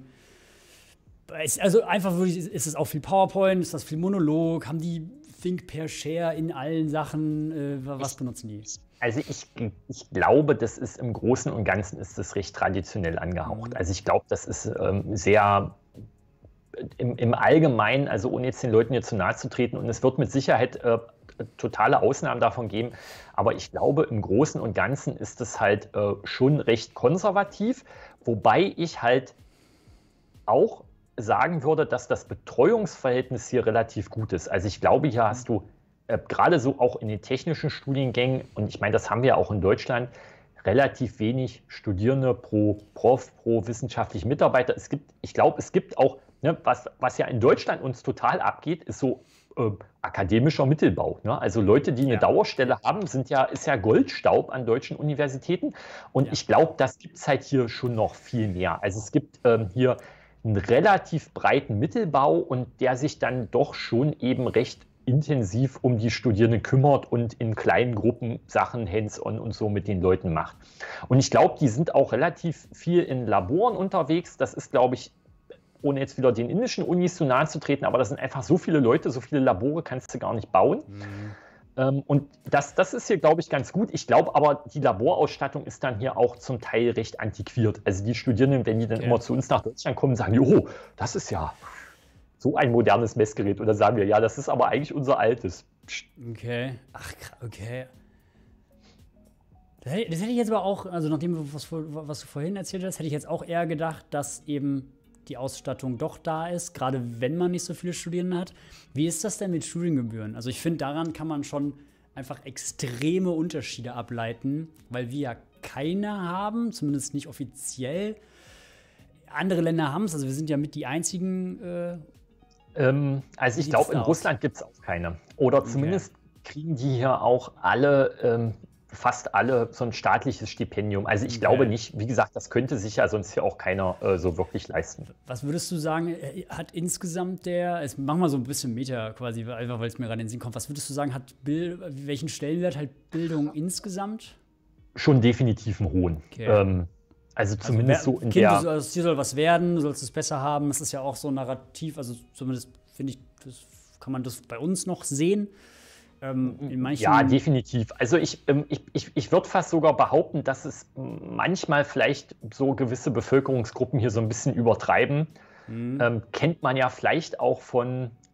also einfach wirklich, ist es auch viel PowerPoint, ist das viel Monolog, haben die Think per Share in allen Sachen, was benutzen die? Also ich glaube, das ist im Großen und Ganzen ist das recht traditionell angehaucht. Also ich glaube, das ist sehr im Allgemeinen, also ohne jetzt den Leuten hier zu nahe zu treten, und es wird mit Sicherheit totale Ausnahmen davon geben, aber ich glaube, im Großen und Ganzen ist es halt schon recht konservativ, wobei ich halt auch sagen würde, dass das Betreuungsverhältnis hier relativ gut ist. Also ich glaube, hier hast du gerade so auch in den technischen Studiengängen, und ich meine, das haben wir auch in Deutschland, relativ wenig Studierende pro Prof, pro wissenschaftlichen Mitarbeiter. Ich glaube, es gibt auch, ne, was ja in Deutschland uns total abgeht, ist so akademischer Mittelbau. Ne? Also Leute, die eine Dauerstelle haben, ist ja Goldstaub an deutschen Universitäten. Und ich glaube, das gibt es halt hier schon noch viel mehr. Also es gibt hier einen relativ breiten Mittelbau, und der sich dann doch schon eben recht intensiv um die Studierenden kümmert und in kleinen Gruppen Sachen hands-on und so mit den Leuten macht. Und ich glaube, die sind auch relativ viel in Laboren unterwegs. Das ist, glaube ich, ohne jetzt wieder den indischen Unis zu nahe zu treten, aber das sind einfach so viele Leute, so viele Labore kannst du gar nicht bauen. Und das ist hier, glaube ich, ganz gut. Ich glaube aber, die Laborausstattung ist dann hier auch zum Teil recht antiquiert. Also die Studierenden, wenn die dann immer zu uns nach Deutschland kommen, sagen, oh, das ist ja so ein modernes Messgerät. Und dann sagen wir, ja, das ist aber eigentlich unser altes. Okay. Ach, okay. Das hätte ich jetzt aber auch, also nachdem, was du vorhin erzählt hast, hätte ich jetzt auch eher gedacht, dass eben die Ausstattung doch da ist, gerade wenn man nicht so viele Studierende hat. Wie ist das denn mit Studiengebühren? Also ich finde, daran kann man schon einfach extreme Unterschiede ableiten, weil wir ja keine haben, zumindest nicht offiziell. Andere Länder haben es, also wir sind ja mit die einzigen. Also ich glaube, in Russland gibt es auch keine. Oder zumindest kriegen die hier auch alle, fast alle, so ein staatliches Stipendium. Also ich glaube nicht, wie gesagt, das könnte sich ja sonst hier auch keiner so wirklich leisten. Was würdest du sagen, hat insgesamt jetzt machen wir so ein bisschen Meta quasi, einfach weil es mir gerade in den Sinn kommt, was würdest du sagen, welchen Stellenwert hat Bildung insgesamt? Schon definitiv einen hohen. Okay. Also zumindest so in der... Hier soll was werden, du sollst es besser haben. Das ist ja auch so ein Narrativ, also zumindest finde ich, kann man das bei uns noch sehen. In manchen ja, definitiv. Also ich würde fast sogar behaupten, dass es manchmal vielleicht so gewisse Bevölkerungsgruppen hier so ein bisschen übertreiben. Kennt man ja vielleicht auch von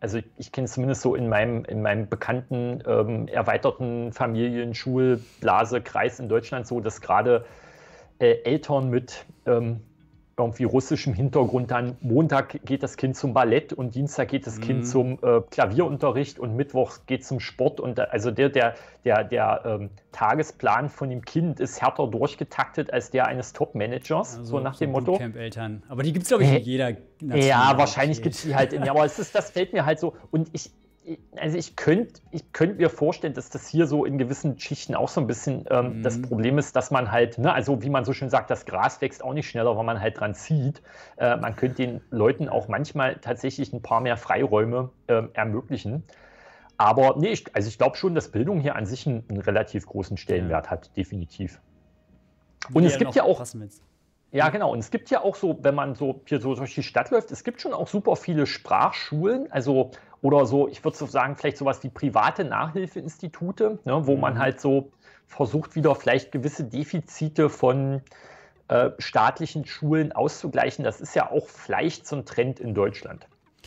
also ich kenne es zumindest so in meinem bekannten, erweiterten Familien-Schulblase-Kreis in Deutschland so, dass gerade Eltern mit irgendwie russischem Hintergrund dann Montag geht das Kind zum Ballett und Dienstag geht das Kind zum Klavierunterricht und Mittwoch geht zum Sport und also der Tagesplan von dem Kind ist härter durchgetaktet als der eines Top-Managers, Also, so nach dem Motto. Bootcamp-Eltern. Aber die gibt es, glaube ich, in jeder Nation. Ja, wahrscheinlich gibt es die halt in, aber das fällt mir halt so und ich könnte mir vorstellen, dass das hier so in gewissen Schichten auch so ein bisschen das Problem ist, dass man halt, ne, also wie man so schön sagt, das Gras wächst auch nicht schneller, weil man halt dran zieht. Man könnte den Leuten auch manchmal tatsächlich ein paar mehr Freiräume ermöglichen. Aber nee, ich glaube schon, dass Bildung hier an sich einen relativ großen Stellenwert hat, definitiv. Und es gibt ja auch. Ja, genau. Und es gibt ja auch so, wenn man so hier so durch die Stadt läuft, es gibt schon auch super viele Sprachschulen, also oder so, ich würde so sagen, vielleicht sowas wie private Nachhilfeinstitute, ne, wo man halt so versucht, wieder vielleicht gewisse Defizite von staatlichen Schulen auszugleichen. Das ist ja auch vielleicht so ein Trend in Deutschland.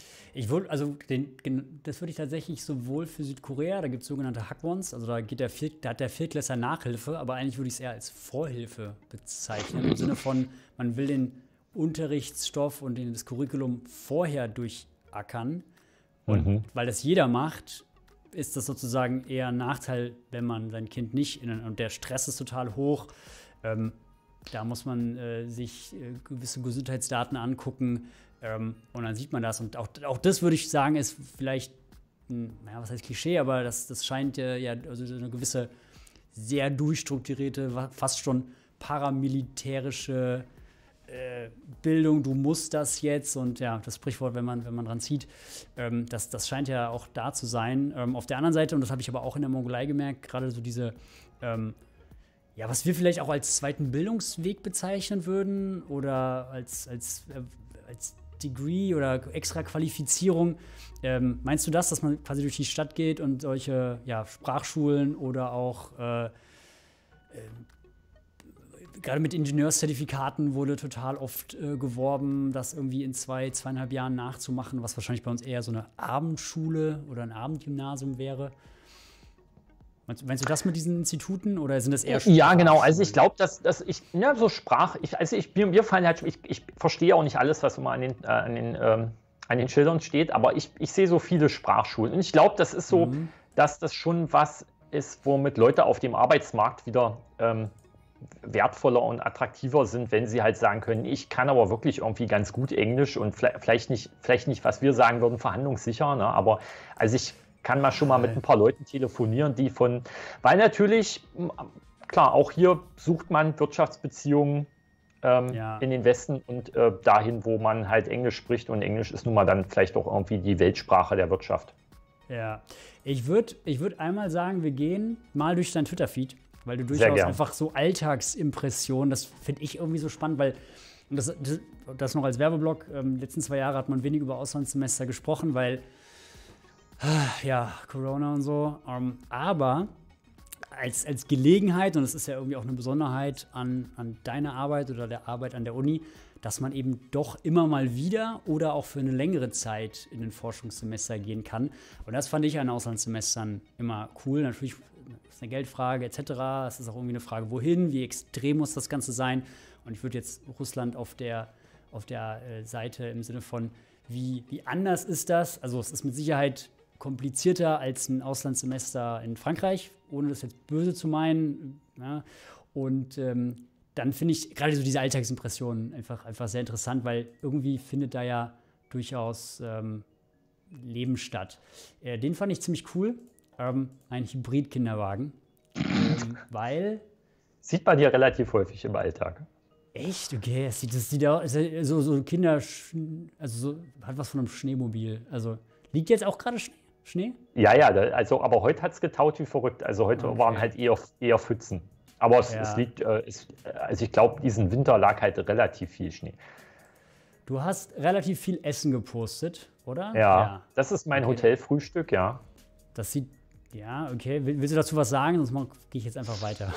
Das würde ich tatsächlich sowohl für Südkorea, da gibt es sogenannte Hackwons, also da hat der Viertklässler Nachhilfe, aber eigentlich würde ich es eher als Vorhilfe bezeichnen, im Sinne von, man will den Unterrichtsstoff und das Curriculum vorher durchackern. Und weil das jeder macht, ist das sozusagen eher ein Nachteil, wenn man sein Kind nicht und der Stress ist total hoch. Da muss man sich gewisse Gesundheitsdaten angucken. Und dann sieht man das. Und auch das würde ich sagen, ist vielleicht, was heißt Klischee, aber das scheint also eine gewisse, sehr durchstrukturierte, fast schon paramilitärische Bildung, du musst das jetzt. Und ja, das Sprichwort, wenn man dran zieht, das scheint ja auch da zu sein. Auf der anderen Seite, und das habe ich aber auch in der Mongolei gemerkt, gerade so diese was wir vielleicht auch als zweiten Bildungsweg bezeichnen würden oder als Degree oder extra Qualifizierung. Meinst du dass man quasi durch die Stadt geht und solche Sprachschulen oder auch gerade mit Ingenieurszertifikaten wurde total oft geworben, das irgendwie in 2,5 Jahren nachzumachen, was wahrscheinlich bei uns eher so eine Abendschule oder ein Abendgymnasium wäre? Meinst du das mit diesen Instituten oder sind das eher Ja, genau. Also ich glaube, dass ich, ja, so mir fallen halt, ich verstehe auch nicht alles, was immer an den Schildern steht, aber ich sehe so viele Sprachschulen. Und ich glaube, das ist so, dass das schon was ist, womit Leute auf dem Arbeitsmarkt wieder wertvoller und attraktiver sind, wenn sie halt sagen können, ich kann aber wirklich irgendwie ganz gut Englisch und vielleicht nicht, was wir sagen würden, verhandlungssicher, ne? Aber also ich kann man schon mal mit ein paar Leuten telefonieren, weil natürlich, klar, auch hier sucht man Wirtschaftsbeziehungen in den Westen und dahin, wo man halt Englisch spricht und Englisch ist nun mal dann vielleicht auch irgendwie die Weltsprache der Wirtschaft. Ja, ich würd einmal sagen, wir gehen mal durch dein Twitter-Feed, weil du durchaus einfach so Alltagsimpressionen, das finde ich irgendwie so spannend, weil, und das noch als Werbeblock, die letzten 2 Jahre hat man wenig über Auslandssemester gesprochen, weil Corona und so. Aber als Gelegenheit, und das ist ja irgendwie auch eine Besonderheit an deiner Arbeit oder der Arbeit an der Uni, dass man eben doch immer mal wieder oder auch für eine längere Zeit in den Forschungssemester gehen kann. Und das fand ich an Auslandssemestern immer cool. Natürlich ist eine Geldfrage etc. Es ist auch irgendwie eine Frage, wohin, wie extrem muss das Ganze sein. Und ich würde jetzt Russland auf der Seite im Sinne von, wie anders ist das? Also es ist mit Sicherheit komplizierter als ein Auslandssemester in Frankreich, ohne das jetzt böse zu meinen. Ja. Und dann finde ich gerade so diese Alltagsimpressionen einfach sehr interessant, weil irgendwie findet da ja durchaus Leben statt. Den fand ich ziemlich cool. Ein Hybrid-Kinderwagen. Weil. Sieht man ja relativ häufig im Alltag. Echt? Okay, das sieht aus, so Kinder, also so, hat was von einem Schneemobil. Also liegt jetzt auch gerade Schnee? Ja, also, aber heute hat es getaut wie verrückt. Also heute waren halt eher Pfützen. Aber es liegt, also ich glaube, diesen Winter lag halt relativ viel Schnee. Du hast relativ viel Essen gepostet, oder? Ja. Das ist mein Hotelfrühstück, ja. Das sieht, okay. Willst du dazu was sagen? Sonst gehe ich jetzt einfach weiter.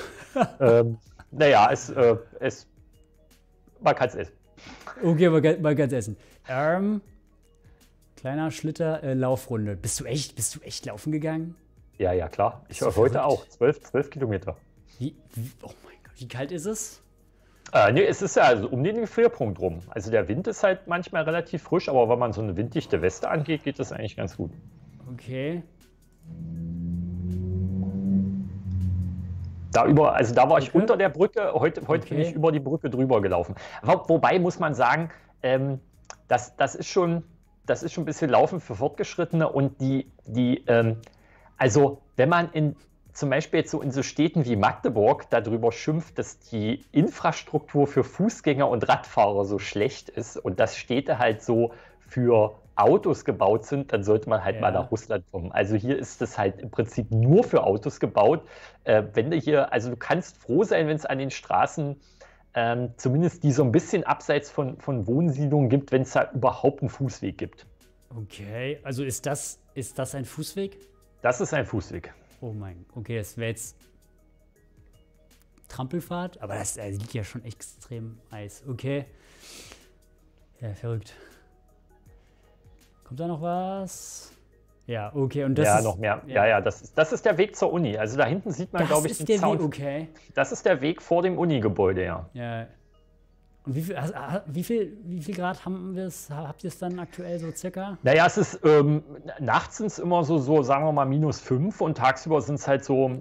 Man kann es essen. Okay, man kann es essen. Kleiner Schlitter, Laufrunde. Bist du echt laufen gegangen? Ja, ja, klar. Ich So heute verrückt. auch. 12 Kilometer. Oh mein Gott, wie kalt ist es? Nee, es ist ja also um den Gefrierpunkt rum. Also der Wind ist halt manchmal relativ frisch, aber wenn man so eine winddichte Weste angeht, geht das eigentlich ganz gut. Okay. Also da war ich Brücke? unter der Brücke, heute bin Okay. ich über die Brücke drüber gelaufen. Wobei muss man sagen, das ist schon ein bisschen Laufen für Fortgeschrittene und also wenn man zum Beispiel jetzt so in so Städten wie Magdeburg darüber schimpft, dass die Infrastruktur für Fußgänger und Radfahrer so schlecht ist und dass Städte halt so für Autos gebaut sind, dann sollte man halt mal nach Russland kommen. Also hier ist es halt im Prinzip nur für Autos gebaut. Also du kannst froh sein, wenn es an den Straßen zumindest die so ein bisschen abseits von Wohnsiedlungen gibt, wenn es da überhaupt einen Fußweg gibt. Okay, also ist das ein Fußweg? Das ist ein Fußweg. Oh mein, okay, das wäre jetzt Trampelfahrt, aber das liegt ja schon extrem Eis. Okay. Ja, verrückt. Kommt da noch was? Ja, okay, und das Ja, ist, noch mehr. Ja, das ist der Weg zur Uni. Also da hinten sieht man, das glaube ich, ist den der Zaun. Weg, okay. Das ist der Weg vor dem Uni-Gebäude, ja. Ja. Und wie viel Grad habt ihr es dann aktuell so circa? Naja, es ist, nachts sind es immer so, sagen wir mal, -5 und tagsüber sind es halt so,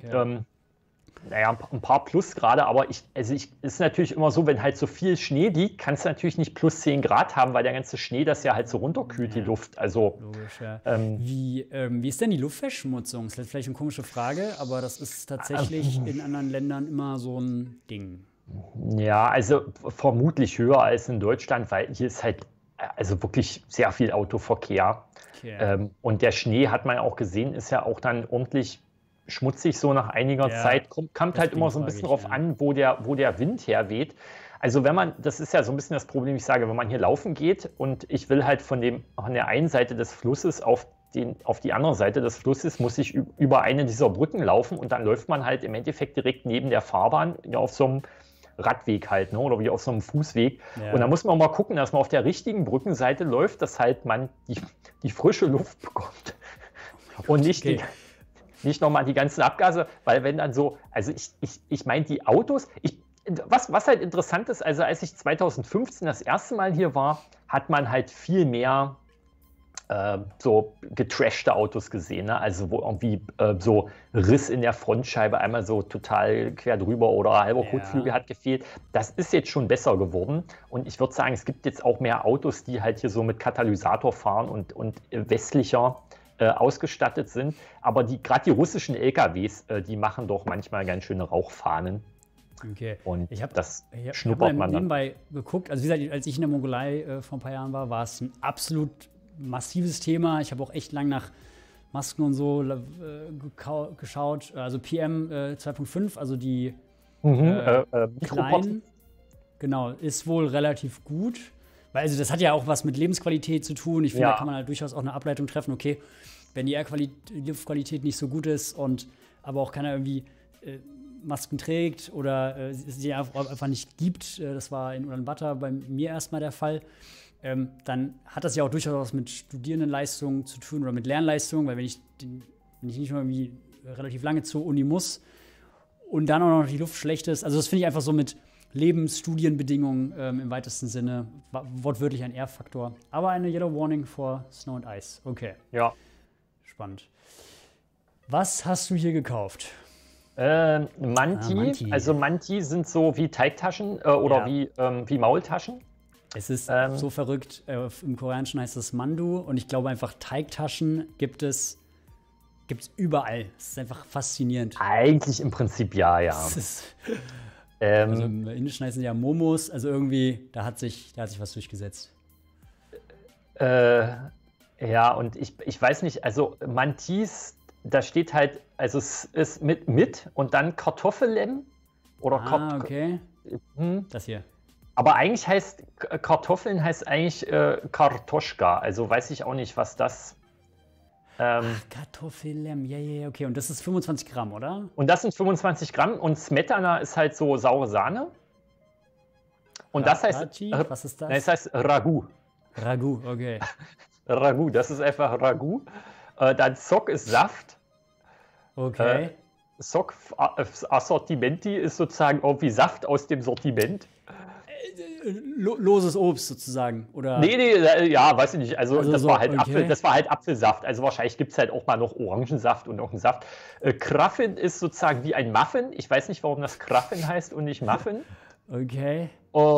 ein paar Plusgrade, aber ist natürlich immer so, wenn halt so viel Schnee liegt, kannst du natürlich nicht +10 Grad haben, weil der ganze Schnee das ja halt so runterkühlt, die Luft. Also, Logisch, ja. Wie ist denn die Luftverschmutzung? Das ist vielleicht eine komische Frage, aber das ist tatsächlich in anderen Ländern immer so ein Ding. ja, also vermutlich höher als in Deutschland, weil hier ist halt also wirklich sehr viel Autoverkehr. Okay. Und der Schnee, hat man auch gesehen, ist ja auch dann ordentlich schmutzig so nach einiger Ja, Zeit. Kommt halt immer so ein bisschen drauf an, wo der Wind herweht. Also das ist ja so ein bisschen das Problem, ich sage, wenn man hier laufen geht und ich will halt von der einen Seite des Flusses auf die andere Seite des Flusses, muss ich über eine dieser Brücken laufen und dann läuft man halt im Endeffekt direkt neben der Fahrbahn ja, auf so einem Radweg halt, ne? Oder wie auf so einem Fußweg. Ja. Und da muss man auch mal gucken, dass man auf der richtigen Brückenseite läuft, dass halt man die frische Luft bekommt und nicht nochmal die ganzen Abgase, weil wenn dann so, also ich meine die Autos, was halt interessant ist, also als ich 2015 das erste Mal hier war, hat man halt viel mehr so getrashte Autos gesehen, ne? Also wo irgendwie so Riss in der Frontscheibe einmal so total quer drüber oder halber Kotflügel hat gefehlt. Das ist jetzt schon besser geworden und ich würde sagen, es gibt jetzt auch mehr Autos, die halt hier so mit Katalysator fahren und westlicher ausgestattet sind. Aber gerade die russischen LKWs, die machen doch manchmal ganz schöne Rauchfahnen. Okay. Und ich schnuppert man dann. nebenbei geguckt. Also wie gesagt, als ich in der Mongolei vor ein paar Jahren war es ein absolut massives Thema. Ich habe auch echt lang nach Masken und so geschaut. Also PM 2.5, also die kleinen, genau, ist wohl relativ gut. Weil also das hat ja auch was mit Lebensqualität zu tun. Ich finde, da kann man halt durchaus auch eine Ableitung treffen. Okay, wenn die Luftqualität nicht so gut ist und aber auch keiner irgendwie Masken trägt oder es sie einfach nicht gibt, das war in Ulaanbaatar bei mir erstmal der Fall, dann hat das ja auch durchaus was mit Studierendenleistungen zu tun oder mit Lernleistungen, weil wenn ich nicht nur irgendwie relativ lange zur Uni muss und dann auch noch die Luft schlecht ist, also das finde ich einfach so mit Studienbedingungen im weitesten Sinne, wortwörtlich ein R-Faktor. Aber eine Yellow Warning vor Snow und Eis. Okay. Ja. Spannend. Was hast du hier gekauft? Manti. Also Manti sind so wie Teigtaschen oder wie Maultaschen. Es ist so verrückt. Im Koreanischen heißt es Mandu und ich glaube einfach, Teigtaschen gibt's überall. Es ist einfach faszinierend. Eigentlich im Prinzip ja. Also im Indischen heißen ja Momos, also irgendwie, da hat sich was durchgesetzt. Ja, und ich weiß nicht, also Mantis, da steht halt, also es ist mit und dann Kartoffellem oder okay. Das hier. Aber eigentlich heißt Kartoffeln eigentlich Kartoschka, also weiß ich auch nicht, was das. Kartoffelem, ja, okay. Und das ist 25 Gramm, oder? Und das sind 25 Gramm und Smetana ist halt so saure Sahne. Und das heißt, was ist das? Das heißt Ragu. Ragu, okay. Ragout, das ist einfach Ragout. Dann Sok ist Saft. Okay. Sok Assortimenti ist sozusagen irgendwie Saft aus dem Sortiment. Loses Obst sozusagen, oder? Nee, ja, weiß ich nicht. Also das so, war halt okay. das war halt Apfelsaft. Also wahrscheinlich gibt es halt auch mal noch Orangensaft und noch einen Saft. Craffin ist sozusagen wie ein Muffin. Ich weiß nicht, warum das Craffin heißt und nicht Muffin. Okay.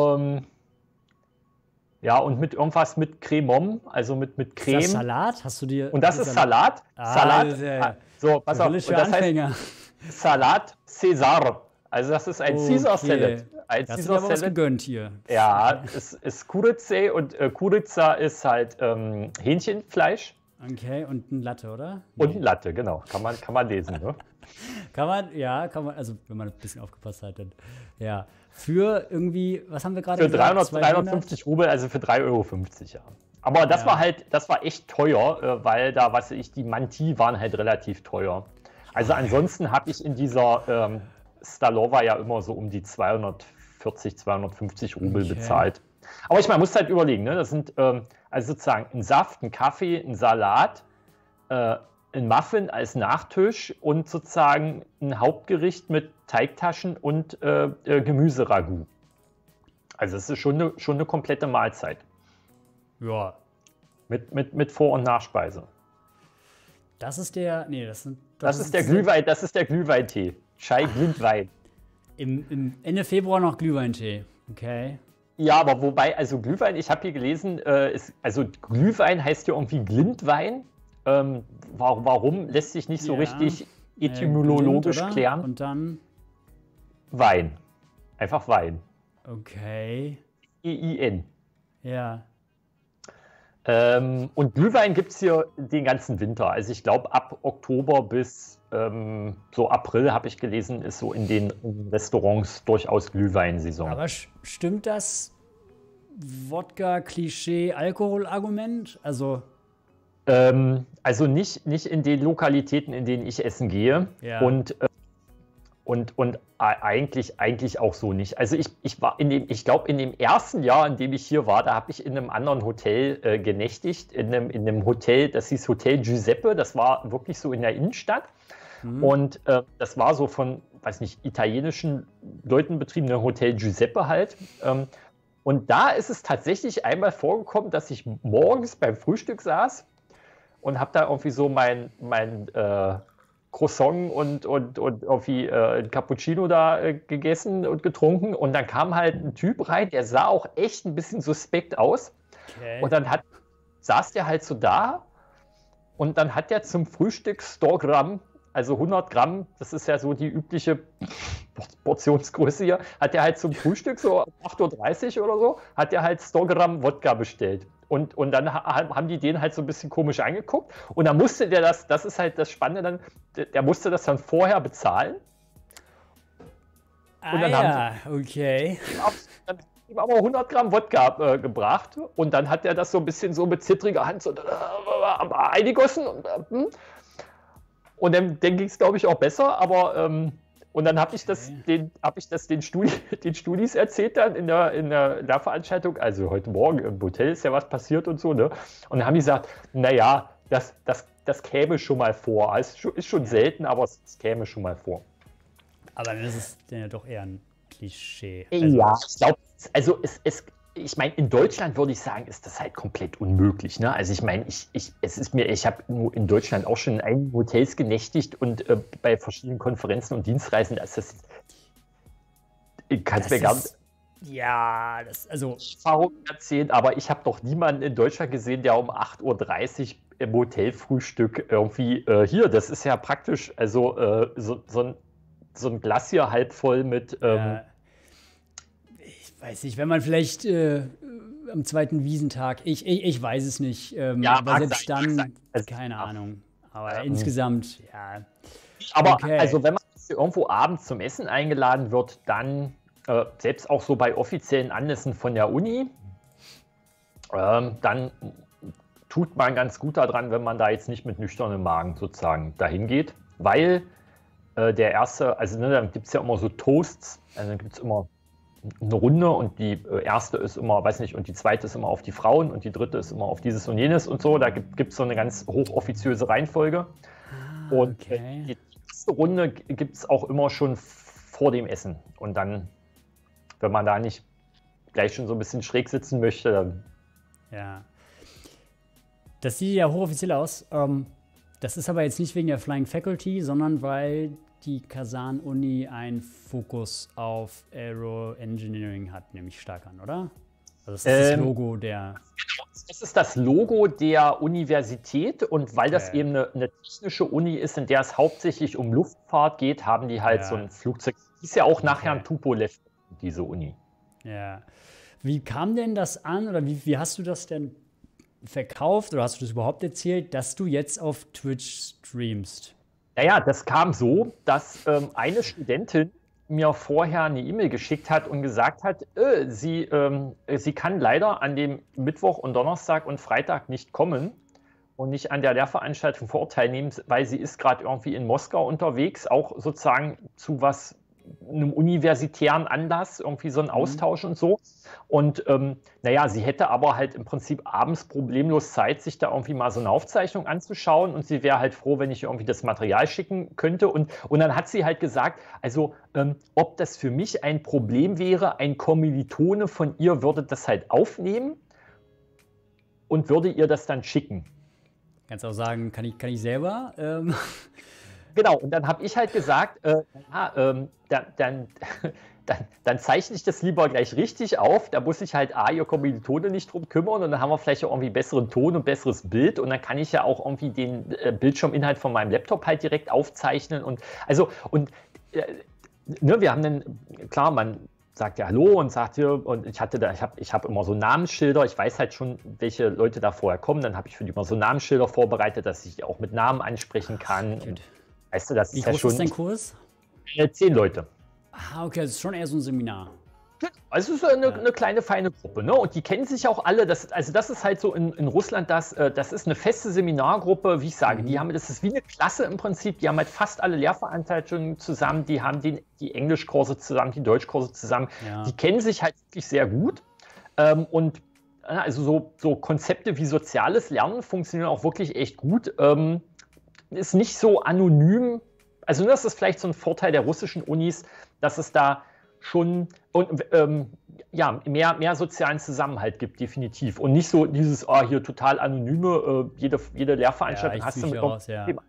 Ja, und mit irgendwas mit Cremom, also mit Creme. Ist das Salat? Hast du dir. Und das ist Salat. Salat. So, pass auf. Und Für das Anfänger. heißt Salat Cäsar. Also das ist ein Caesar Salad. Ein Hast du Caesar dir aber was Salad. gegönnt hier. Ja, es ist Kurice und Kuriza ist halt Hähnchenfleisch. Okay, und ein Latte, oder? Und ein Latte, genau. Kann man lesen, ne? Kann man, also wenn man ein bisschen aufgepasst hat, dann. Ja. Für irgendwie, was haben wir gerade Für gesagt? 350 Rubel, also für 3,50 Euro, ja. Aber das war echt teuer, weil da, was weiß ich, die Manti waren halt relativ teuer. Also ansonsten habe ich in dieser Stalova ja immer so um die 240, 250 Rubel bezahlt. Aber ich meine, man muss halt überlegen, ne? Das sind also sozusagen ein Saft, ein Kaffee, ein Salat, ein Muffin als Nachtisch und sozusagen ein Hauptgericht mit Teigtaschen und Gemüseragout. Also es ist schon eine komplette Mahlzeit. Ja. Mit Vor- und Nachspeise. Das ist der. Nee, das ist der Glühwein, das ist der Glühweintee. Chai Glühwein. Im Ende Februar noch Glühweintee. Okay. Ja, aber wobei, also Glühwein, ich habe hier gelesen, also Glühwein heißt ja irgendwie Glintwein. Warum lässt sich nicht so richtig etymologisch Glint, klären? Und dann? Wein. Einfach Wein. Okay. EIN. Ja. Und Glühwein gibt es hier den ganzen Winter. Also ich glaube, ab Oktober bis so April, habe ich gelesen, ist so in den Restaurants durchaus Glühweinsaison. Aber stimmt das Wodka-Klischee-Alkohol-Argument? Also nicht in den Lokalitäten, in denen ich essen gehe. Ja. Und eigentlich auch so nicht. Also ich glaube, in dem ersten Jahr, in dem ich hier war, da habe ich in einem anderen Hotel genächtigt, in einem Hotel, das hieß Hotel Giuseppe, das war wirklich so in der Innenstadt. Und das war so von, weiß nicht, italienischen Leuten betriebene Hotel Giuseppe halt. Und da ist es tatsächlich einmal vorgekommen, dass ich morgens beim Frühstück saß und habe da irgendwie so mein Croissant und irgendwie ein Cappuccino da gegessen und getrunken. Und dann kam halt ein Typ rein, der sah auch echt ein bisschen suspekt aus. Okay. Und dann saß der halt so da und dann hat der zum Frühstück 100 Gramm, also 100 Gramm, das ist ja so die übliche Portionsgröße hier, hat der halt zum Frühstück so 8:30 Uhr oder so, hat der halt 100 Gramm Wodka bestellt. Und dann haben die den halt so ein bisschen komisch angeguckt. Und dann musste der das ist halt das Spannende dann, der musste das dann vorher bezahlen. Und dann okay. Dann haben ihm aber 100 Gramm Wodka gebracht. Und dann hat er das so ein bisschen so mit zittriger Hand so eingegossen. Und dann ging es, glaube ich, auch besser. Aber und dann habe ich das den Studis erzählt dann in der Veranstaltung, also heute Morgen im Hotel ist ja was passiert und so, ne? Und dann haben die gesagt, naja, das käme schon mal vor. Es ist schon selten, aber es käme schon mal vor. Aber dann ist es ja doch eher ein Klischee. Ja, ich glaube, also ich meine, in Deutschland würde ich sagen, ist das halt komplett unmöglich. Ne? Also ich meine, ich habe in Deutschland auch schon in einigen Hotels genächtigt und bei verschiedenen Konferenzen und Dienstreisen, Erfahrung erzählt, aber ich habe doch niemanden in Deutschland gesehen, der um 8:30 Uhr im Hotelfrühstück irgendwie hier, das ist ja praktisch, also so ein Glas hier halb voll mit ich weiß nicht, wenn man vielleicht am zweiten Wiesentag, ich weiß es nicht, aber selbst dann, keine Ahnung. Aber insgesamt, ja. Aber also wenn man irgendwo abends zum Essen eingeladen wird, dann selbst auch so bei offiziellen Anlässen von der Uni, dann tut man ganz gut daran, wenn man da jetzt nicht mit nüchternem Magen sozusagen dahin geht, weil der erste, also ne, dann gibt es ja immer so Toasts, also dann gibt es immer eine Runde und die erste ist immer, weiß nicht, und die zweite ist immer auf die Frauen und die dritte ist immer auf dieses und jenes und so. Da gibt es so eine ganz hochoffiziöse Reihenfolge. Und die erste Runde gibt es auch immer schon vor dem Essen. Und dann, wenn man da nicht gleich schon so ein bisschen schräg sitzen möchte, dann. Ja. Das sieht ja hochoffiziell aus. Das ist aber jetzt nicht wegen der Flying Faculty, sondern weil die Kasan-Uni einen Fokus auf Aero Engineering hat, nämlich stark an, oder? Also das ist das Logo der. Das ist das Logo der Universität und weil das eben eine technische Uni ist, in der es hauptsächlich um Luftfahrt geht, haben die halt so ein Flugzeug. Ist ja auch nachher ein Tupolev, diese Uni. Ja. Wie kam denn das an oder wie hast du das denn verkauft oder hast du das überhaupt erzählt, dass du jetzt auf Twitch streamst? Naja, das kam so, dass eine Studentin mir vorher eine E-Mail geschickt hat und gesagt hat, sie kann leider an dem Mittwoch und Donnerstag und Freitag nicht kommen und nicht an der Lehrveranstaltung vor Ort teilnehmen, weil sie ist gerade irgendwie in Moskau unterwegs, auch sozusagen zu einem universitären Anlass, irgendwie so ein Austausch und so. Und naja, sie hätte aber halt im Prinzip abends problemlos Zeit, sich da irgendwie mal so eine Aufzeichnung anzuschauen und sie wäre halt froh, wenn ich irgendwie das Material schicken könnte. Und dann hat sie halt gesagt, also ob das für mich ein Problem wäre, ein Kommilitone von ihr würde das halt aufnehmen und würde ihr das dann schicken. Kannst auch sagen, kann ich selber? Genau, und dann habe ich halt gesagt, dann zeichne ich das lieber gleich richtig auf. Da muss sich halt Ihr Kommilitone nicht drum kümmern und dann haben wir vielleicht auch irgendwie besseren Ton und besseres Bild und dann kann ich ja auch irgendwie den Bildschirminhalt von meinem Laptop halt direkt aufzeichnen. Wir haben dann, klar, man sagt ja Hallo und sagt hier, und ich habe immer so Namensschilder, ich weiß halt schon, welche Leute da vorher kommen, dann habe ich für die immer so Namensschilder vorbereitet, dass ich die auch mit Namen ansprechen kann. Und, weißt du, das Wie ist ja groß schon ist dein Kurs? 10 Leute. Ah, okay, das ist schon eher so ein Seminar. Also es ist eine kleine, feine Gruppe, ne? Und die kennen sich auch alle. Das ist halt so in Russland, das ist eine feste Seminargruppe, wie ich sage. Das ist wie eine Klasse im Prinzip. Die haben halt fast alle Lehrveranstaltungen zusammen. Die haben die Englischkurse zusammen, die Deutschkurse zusammen. Ja. Die kennen sich halt wirklich sehr gut. Und also so Konzepte wie soziales Lernen funktionieren auch wirklich echt gut. Ist nicht so anonym. Also das ist vielleicht so ein Vorteil der russischen Unis, dass es da schon mehr sozialen Zusammenhalt gibt, definitiv. Und nicht so dieses, hier total anonyme, jede Lehrveranstaltung hast du mit raus,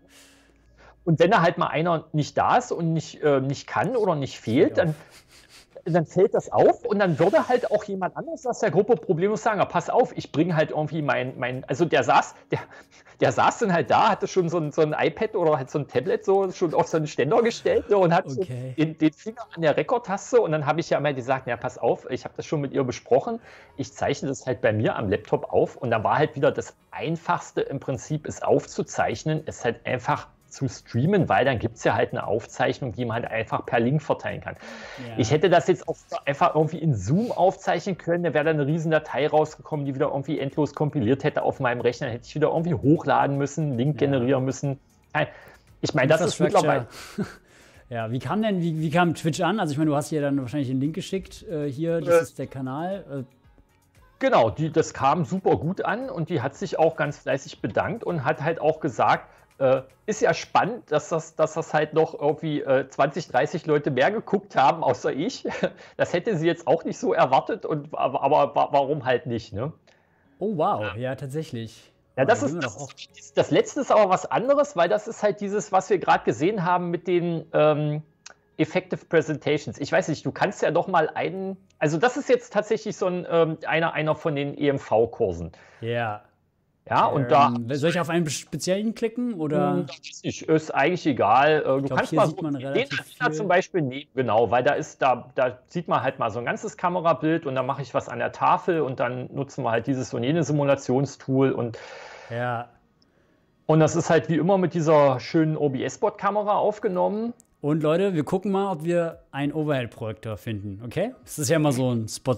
Und wenn da halt mal einer nicht da ist und nicht kann oder nicht fehlt, dann fällt das auf und dann würde halt auch jemand anders aus der Gruppe problemlos sagen, pass auf, ich bringe halt irgendwie also der saß dann halt da, hatte schon so ein iPad oder halt so ein Tablet so schon auf so einen Ständer gestellt und hat so den Finger an der Rekordtaste und dann habe ich ja mal gesagt, ja pass auf, ich habe das schon mit ihr besprochen, ich zeichne das halt bei mir am Laptop auf und dann war halt wieder das Einfachste im Prinzip, es aufzuzeichnen, es halt einfach zu streamen, weil dann gibt es ja halt eine Aufzeichnung, die man halt einfach per Link verteilen kann. Ja. Ich hätte das jetzt auch einfach irgendwie in Zoom aufzeichnen können, da wäre dann eine riesen Datei rausgekommen, die wieder irgendwie endlos kompiliert hätte auf meinem Rechner, hätte ich wieder irgendwie hochladen müssen, Link generieren müssen. Ich meine, das ist mittlerweile... Ja, wie kam Twitch an? Also ich meine, du hast hier dann wahrscheinlich einen Link geschickt, hier, das ist der Kanal. Genau, das kam super gut an und die hat sich auch ganz fleißig bedankt und hat halt auch gesagt, ist ja spannend, dass das halt noch irgendwie 20, 30 Leute mehr geguckt haben, außer ich. Das hätte sie jetzt auch nicht so erwartet, aber warum halt nicht, ne? Oh wow, ja tatsächlich. Ja, das Letzte ist aber was anderes, weil das ist halt dieses, was wir gerade gesehen haben mit den Effective Presentations. Ich weiß nicht, du kannst ja doch mal also das ist jetzt tatsächlich so einer von den EMV-Kursen. Ja. Ja, und da. Soll ich auf einen speziellen klicken? Oder? Ist eigentlich egal. Du glaub, kannst mal sieht man relativ viel. Zum Beispiel nehmen, genau, weil da sieht man halt mal so ein ganzes Kamerabild und dann mache ich was an der Tafel und dann nutzen wir halt dieses und jenes Simulationstool und. Ja. Und das ist halt wie immer mit dieser schönen OBS-Bot-Kamera aufgenommen. Und Leute, wir gucken mal, ob wir einen Overhead-Projektor finden, okay? Das ist ja immer so ein Spot.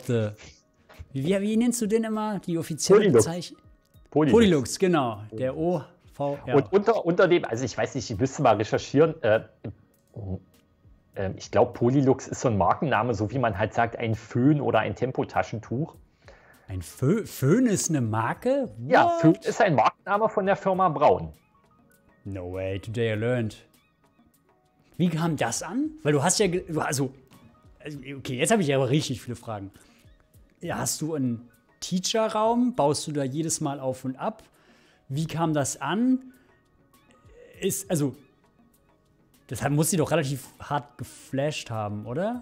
Wie nennst du den immer? Die offizielle Bezeichnung? Polylux, genau. Der OV. Ja. Und unter dem, also ich weiß nicht, ich müsste mal recherchieren. Ich glaube, Polylux ist so ein Markenname, so wie man halt sagt, ein Föhn oder ein Tempotaschentuch. Ein Föhn ist eine Marke? What? Ja, Föhn ist ein Markenname von der Firma Braun. No way, today I learned. Wie kam das an? Weil du hast ja, okay, jetzt habe ich aber richtig viele Fragen. Ja, hast du einen Teacher-Raum? Baust du da jedes Mal auf und ab? Wie kam das an? Deshalb muss sie doch relativ hart geflasht haben, oder?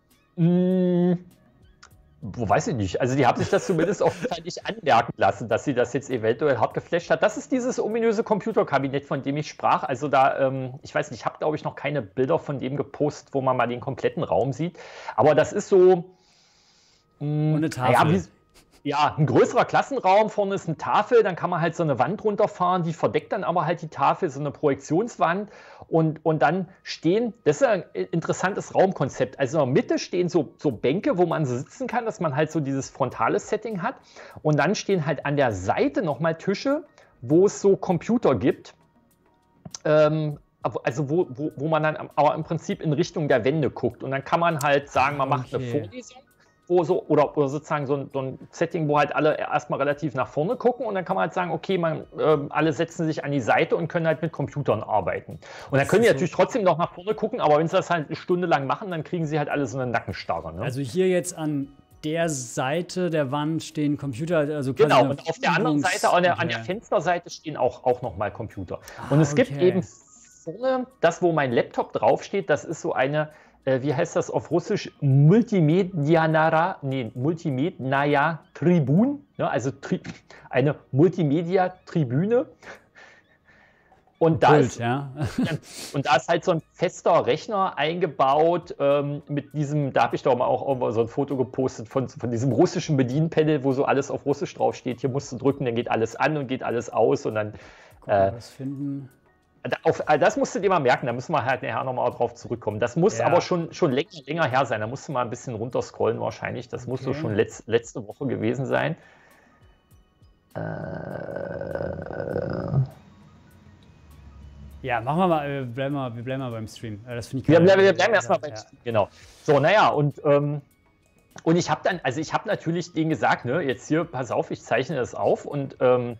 Weiß ich nicht. Also die haben sich das zumindest auch wahrscheinlich anmerken lassen, dass sie das jetzt eventuell hart geflasht hat. Das ist dieses ominöse Computerkabinett, von dem ich sprach. Also da, ich weiß nicht, ich habe, glaube ich, noch keine Bilder von dem gepostet, wo man mal den kompletten Raum sieht. Aber das ist so... Und eine Tafel. Ja, ein größerer Klassenraum, vorne ist eine Tafel, dann kann man halt so eine Wand runterfahren, die verdeckt dann aber halt die Tafel, so eine Projektionswand und dann stehen, das ist ein interessantes Raumkonzept, also in der Mitte stehen so Bänke, wo man sitzen kann, dass man halt so dieses frontale Setting hat und dann stehen halt an der Seite nochmal Tische, wo es so Computer gibt, also wo man dann aber im Prinzip in Richtung der Wände guckt und dann kann man halt sagen, man macht eine Vorlesung. Oder sozusagen so ein Setting, wo halt alle erstmal relativ nach vorne gucken und dann kann man halt sagen, okay, alle setzen sich an die Seite und können halt mit Computern arbeiten. Und dann können die natürlich trotzdem noch nach vorne gucken, aber wenn sie das halt eine Stunde lang machen, dann kriegen sie halt alle so eine Nackenstarre. Ne? Also hier jetzt an der Seite der Wand stehen Computer, also quasi genau, und auf der anderen Seite, an der Fensterseite stehen auch nochmal Computer. Und es gibt eben vorne, das wo mein Laptop draufsteht, das ist so eine... wie heißt das auf Russisch? Multimednaja Tribun, ne? Also eine Multimedia-Tribüne. Und da ist halt so ein fester Rechner eingebaut mit diesem, da habe ich doch mal auch so ein Foto gepostet von diesem russischen Bedienpanel, wo so alles auf Russisch draufsteht. Hier musst du drücken, dann geht alles an und geht alles aus und dann was finden. Das musst du dir mal merken, da müssen wir halt nachher nochmal drauf zurückkommen. Das muss aber schon länger her sein, da musst du mal ein bisschen runterscrollen wahrscheinlich. Das muss so schon letzte Woche gewesen sein. Ja, machen wir mal, wir bleiben mal beim Stream. Das finde ich wir bleiben erstmal beim Stream, genau. So, naja, und ich habe natürlich denen gesagt, ne, jetzt hier, pass auf, ich zeichne das auf und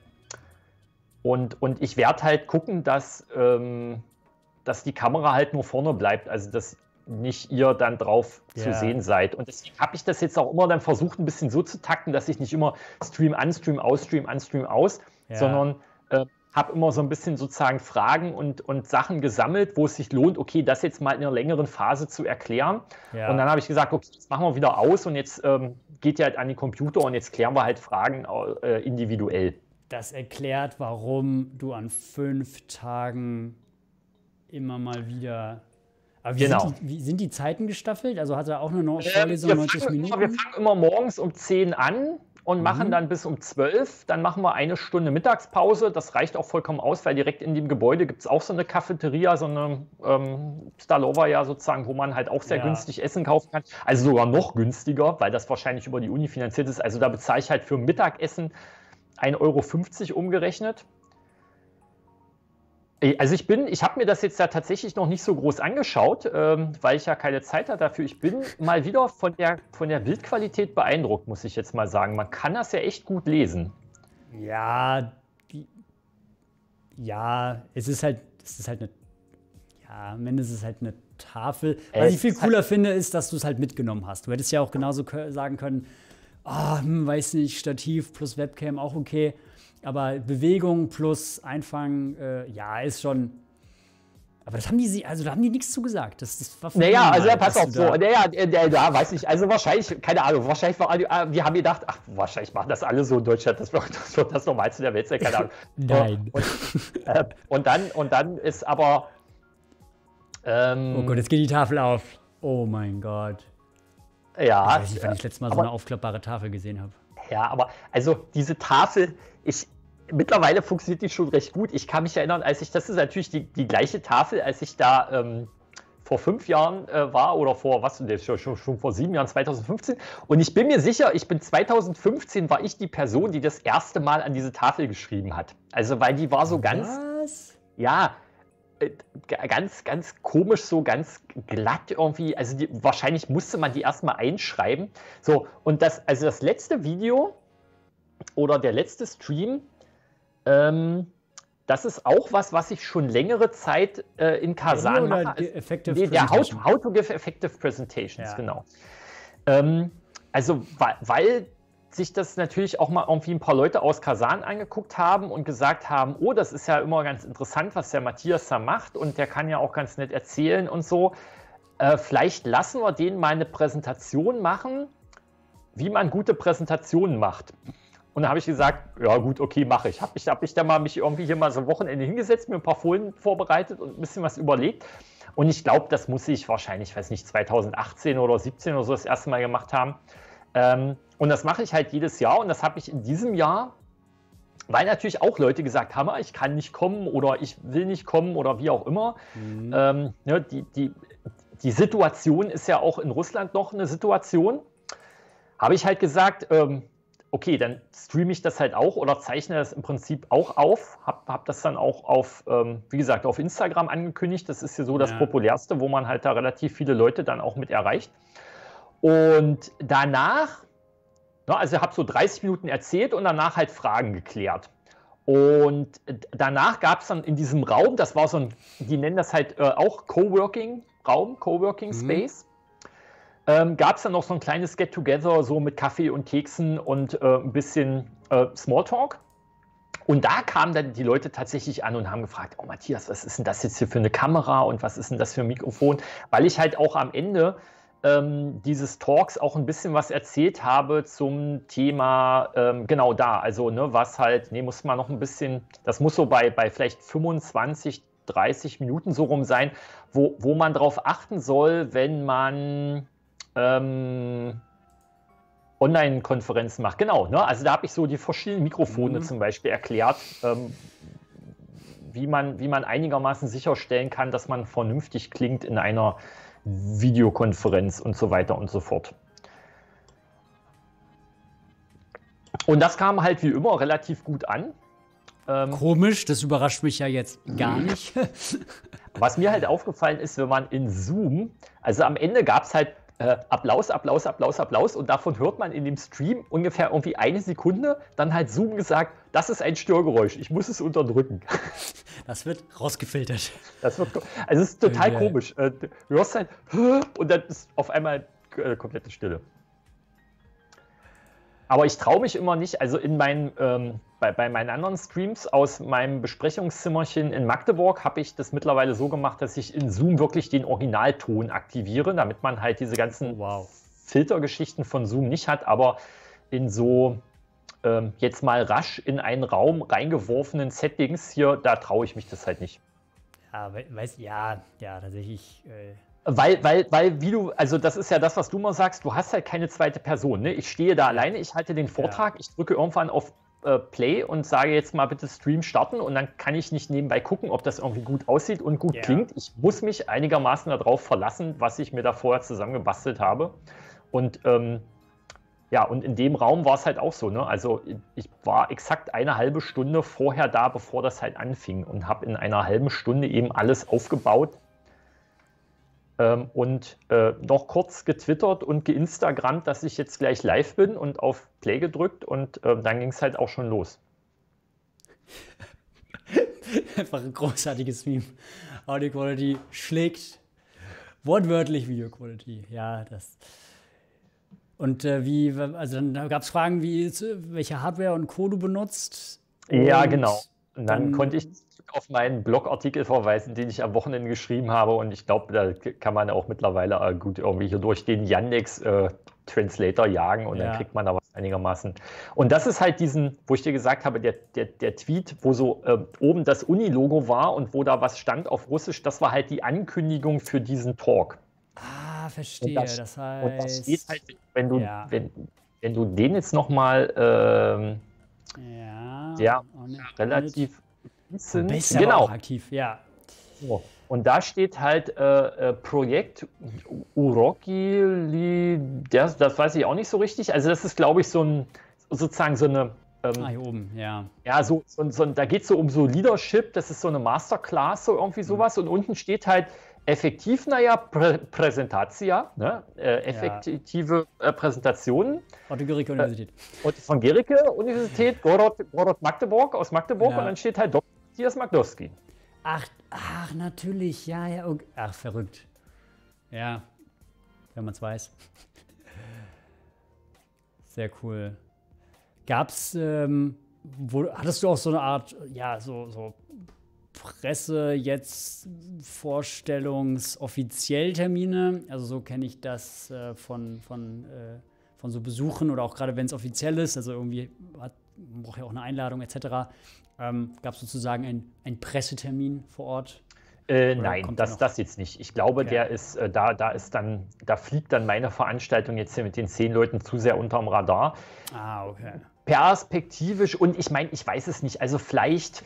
ich werde halt gucken, dass die Kamera halt nur vorne bleibt, also dass nicht ihr dann drauf zu sehen seid. Und deswegen habe ich das jetzt auch immer dann versucht, ein bisschen so zu takten, dass ich nicht immer Stream an, Stream aus, Stream an, Stream aus, sondern habe immer so ein bisschen sozusagen Fragen und Sachen gesammelt, wo es sich lohnt, okay, das jetzt mal in einer längeren Phase zu erklären. Ja. Und dann habe ich gesagt, okay, jetzt machen wir wieder aus und jetzt geht ihr halt an den Computer und jetzt klären wir halt Fragen individuell. Das erklärt, warum du an 5 Tagen immer mal wieder... Aber wie sind die Zeiten gestaffelt? Also hat er auch eine Vorlesung 90 Minuten? Wir fangen immer morgens um 10 an und machen dann bis um 12. Dann machen wir 1 Stunde Mittagspause. Das reicht auch vollkommen aus, weil direkt in dem Gebäude gibt es auch so eine Cafeteria, so eine Stalowa ja sozusagen, wo man halt auch sehr günstig Essen kaufen kann. Also sogar noch günstiger, weil das wahrscheinlich über die Uni finanziert ist. Also da bezahle ich halt für Mittagessen 1,50 € umgerechnet. Also ich habe mir das jetzt ja tatsächlich noch nicht so groß angeschaut, weil ich ja keine Zeit hatte dafür. Ich bin mal wieder von der Bildqualität beeindruckt, muss ich jetzt mal sagen. Man kann das ja echt gut lesen. Ja, es ist halt eine, am Ende ist es halt eine Tafel. Was ich viel cooler finde, ist, dass du es halt mitgenommen hast. Du hättest ja auch genauso sagen können, weiß nicht, Stativ plus Webcam auch okay. Aber Bewegung plus Einfangen, ist schon. Aber da haben die nichts zu gesagt. Das war pass auf, so. Weiß ich, also wahrscheinlich, keine Ahnung, wahrscheinlich wir haben gedacht, wahrscheinlich machen das alle so in Deutschland, das wird das Normalste der Welt sein, keine Ahnung. Nein. Und dann ist aber. Oh Gott, jetzt geht die Tafel auf. Oh mein Gott. Ja. Ich weiß nicht, wann ich das letzte Mal so eine aufklappbare Tafel gesehen habe. Ja, aber also diese Tafel, mittlerweile funktioniert die schon recht gut. Ich kann mich erinnern, das ist natürlich die gleiche Tafel, als ich da vor 5 Jahren war oder schon vor 7 Jahren, 2015. Und ich bin mir sicher, 2015 war ich die Person, die das erste Mal an diese Tafel geschrieben hat. Also, weil die war so ganz... Was? Ja, ganz, ganz komisch, so ganz glatt irgendwie. Also wahrscheinlich musste man die erstmal einschreiben. So, und also das letzte Video oder der letzte Stream, das ist auch was ich schon längere Zeit in Kasan mache. How to give effective presentations, genau. Also, weil sich das natürlich auch mal irgendwie ein paar Leute aus Kasan angeguckt haben und gesagt haben, oh, das ist ja immer ganz interessant, was der Matthias da macht und der kann ja auch ganz nett erzählen und so. Vielleicht lassen wir den mal eine Präsentation machen, wie man gute Präsentationen macht. Und da habe ich gesagt, ja gut, okay, mache ich. Hab ich da mal mich irgendwie hier mal so ein Wochenende hingesetzt, mir ein paar Folien vorbereitet und ein bisschen was überlegt. Und ich glaube, das muss ich wahrscheinlich, ich weiß nicht, 2018 oder 2017 oder so das erste Mal gemacht haben. Und das mache ich halt jedes Jahr und das habe ich in diesem Jahr, weil natürlich auch Leute gesagt haben, ich kann nicht kommen oder ich will nicht kommen oder wie auch immer. Die Situation ist ja auch in Russland noch eine Situation. Habe ich halt gesagt, okay, dann streame ich das halt auch oder zeichne das im Prinzip auch auf. Hab das dann auch auf, wie gesagt, auf Instagram angekündigt. Das ist hier so das Populärste, wo man halt da relativ viele Leute dann auch mit erreicht. Und danach, also ich habe so 30 Minuten erzählt und danach halt Fragen geklärt. Und danach gab es dann in diesem Raum, das war so ein, die nennen das halt auch Coworking-Raum, Coworking-Space, gab es dann noch so ein kleines Get-Together, so mit Kaffee und Keksen und ein bisschen Smalltalk. Und da kamen dann die Leute tatsächlich an und haben gefragt, oh Matthias, was ist denn das jetzt hier für eine Kamera und was ist denn das für ein Mikrofon? Weil ich halt auch am Ende dieses Talks auch ein bisschen was erzählt habe zum Thema genau da. Also was halt, muss man noch ein bisschen, das muss so bei vielleicht 25, 30 Minuten so rum sein, wo man darauf achten soll, wenn man Online-Konferenzen macht. Genau, also da habe ich so die verschiedenen Mikrofone zum Beispiel erklärt, wie man einigermaßen sicherstellen kann, dass man vernünftig klingt in einer Videokonferenz und so weiter und so fort. Und das kam halt wie immer relativ gut an. Komisch, das überrascht mich ja jetzt gar nicht. Was mir halt aufgefallen ist, wenn man in Zoom, also am Ende gab es halt Applaus, Applaus, Applaus, Applaus und davon hört man in dem Stream ungefähr irgendwie eine Sekunde, dann halt Zoom gesagt, das ist ein Störgeräusch, ich muss es unterdrücken. Das wird rausgefiltert. Also es ist total komisch. Du hörst halt und dann ist auf einmal komplette Stille. Aber ich traue mich immer nicht, also in bei meinen anderen Streams aus meinem Besprechungszimmerchen in Magdeburg habe ich das mittlerweile so gemacht, dass ich in Zoom wirklich den Originalton aktiviere, damit man halt diese ganzen Filtergeschichten von Zoom nicht hat, aber in so jetzt mal rasch in einen Raum reingeworfenen Settings hier, da traue ich mich das halt nicht. Ja, tatsächlich. Weil, wie du, also das ist ja das, was du mal sagst, du hast halt keine zweite Person. Ne? Ich stehe da alleine, ich halte den Vortrag, ich drücke irgendwann auf Play und sage jetzt mal bitte Stream starten und dann kann ich nicht nebenbei gucken, ob das irgendwie gut aussieht und gut klingt. Ich muss mich einigermaßen darauf verlassen, was ich mir da vorher zusammengebastelt habe. Und und in dem Raum war es halt auch so. Ne? Also ich war exakt eine halbe Stunde vorher da, bevor das halt anfing und habe in einer halben Stunde eben alles aufgebaut. Und noch kurz getwittert und geinstagrammt, dass ich jetzt gleich live bin und auf Play gedrückt und dann ging es halt auch schon los. Einfach ein großartiges Meme. Audio Quality schlägt wortwörtlich Video Quality. Ja, das. Und also dann gab es Fragen, welche Hardware und Co. du benutzt. Ja, genau. Und dann konnte ich auf meinen Blogartikel verweisen, den ich am Wochenende geschrieben habe. Und ich glaube, da kann man auch mittlerweile gut irgendwie hier durch den Yandex Translator jagen und dann kriegt man da was einigermaßen. Und das ist halt wo ich dir gesagt habe, der Tweet, wo so oben das Uni-Logo war und wo da was stand auf Russisch, das war halt die Ankündigung für diesen Talk. Ah, verstehe. Das heißt. Und das steht halt, wenn du den jetzt nochmal relativ sind, genau. Aktiv, ja. So. Und da steht halt Projekt Uroki, das weiß ich auch nicht so richtig. Also das ist, glaube ich, sozusagen so eine Hier oben, ja. Ja, da geht es so um so Leadership, das ist so eine Masterclass, so irgendwie sowas. Und unten steht halt effektiv, Präsentatia, ne? Effektive Präsentationen. Otto Guericke Universität. Von Guericke Universität, Gorod Magdeburg, aus Magdeburg. Ja. Und dann steht halt Dr. Matthias Magdowski. Ach, natürlich, ja. Okay. Ach, verrückt. Ja, wenn man es weiß. Sehr cool. Gab's, hattest du auch so eine Art, ja, so Presse, jetzt Vorstellungsoffiziell-Termine? Also so kenne ich das von so Besuchen oder auch gerade wenn es offiziell ist, also irgendwie man braucht ja auch eine Einladung etc. Gab es sozusagen einen Pressetermin vor Ort? Nein, das jetzt nicht. Ich glaube, okay. Da fliegt dann meine Veranstaltung jetzt hier mit den 10 Leuten zu sehr unterm Radar. Okay. Perspektivisch, und ich meine, ich weiß es nicht, also vielleicht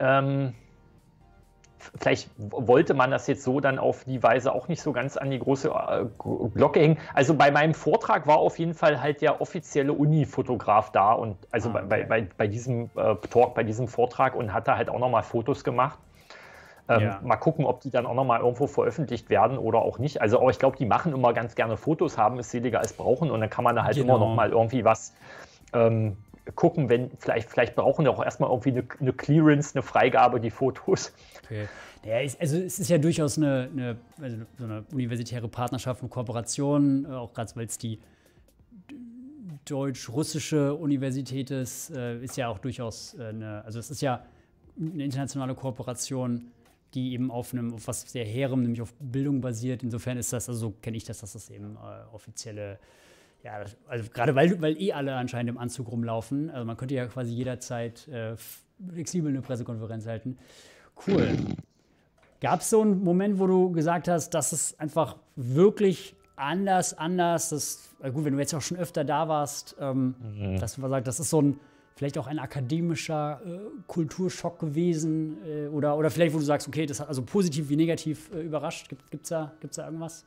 wollte man das jetzt so dann auf die Weise auch nicht so ganz an die große Glocke hängen. Also bei meinem Vortrag war auf jeden Fall halt der offizielle Uni-Fotograf da und also bei diesem Talk, bei diesem Vortrag, und hat da halt auch nochmal Fotos gemacht. Mal gucken, ob die dann auch nochmal irgendwo veröffentlicht werden oder auch nicht. Also aber ich glaube, die machen immer ganz gerne Fotos, haben es seliger als brauchen, und dann kann man da halt immer nochmal irgendwie was gucken, wenn vielleicht brauchen wir auch erstmal irgendwie eine Clearance, eine Freigabe, die Fotos. Okay. Ja, also es ist ja durchaus so eine universitäre Partnerschaft und Kooperation, auch gerade weil es die deutsch-russische Universität ist ja auch durchaus also es ist ja eine internationale Kooperation, die eben auf was sehr Hehrem, nämlich auf Bildung basiert. Insofern ist das, also so kenne ich das, dass das eben offizielle, ja, also gerade weil alle anscheinend im Anzug rumlaufen, also man könnte ja quasi jederzeit flexibel eine Pressekonferenz halten. Cool. Gab es so einen Moment, wo du gesagt hast, das ist einfach wirklich anders, gut, wenn du jetzt auch schon öfter da warst, dass du sagst, das ist so vielleicht auch ein akademischer Kulturschock gewesen oder vielleicht, wo du sagst, okay, das hat also positiv wie negativ überrascht. Gibt's da irgendwas?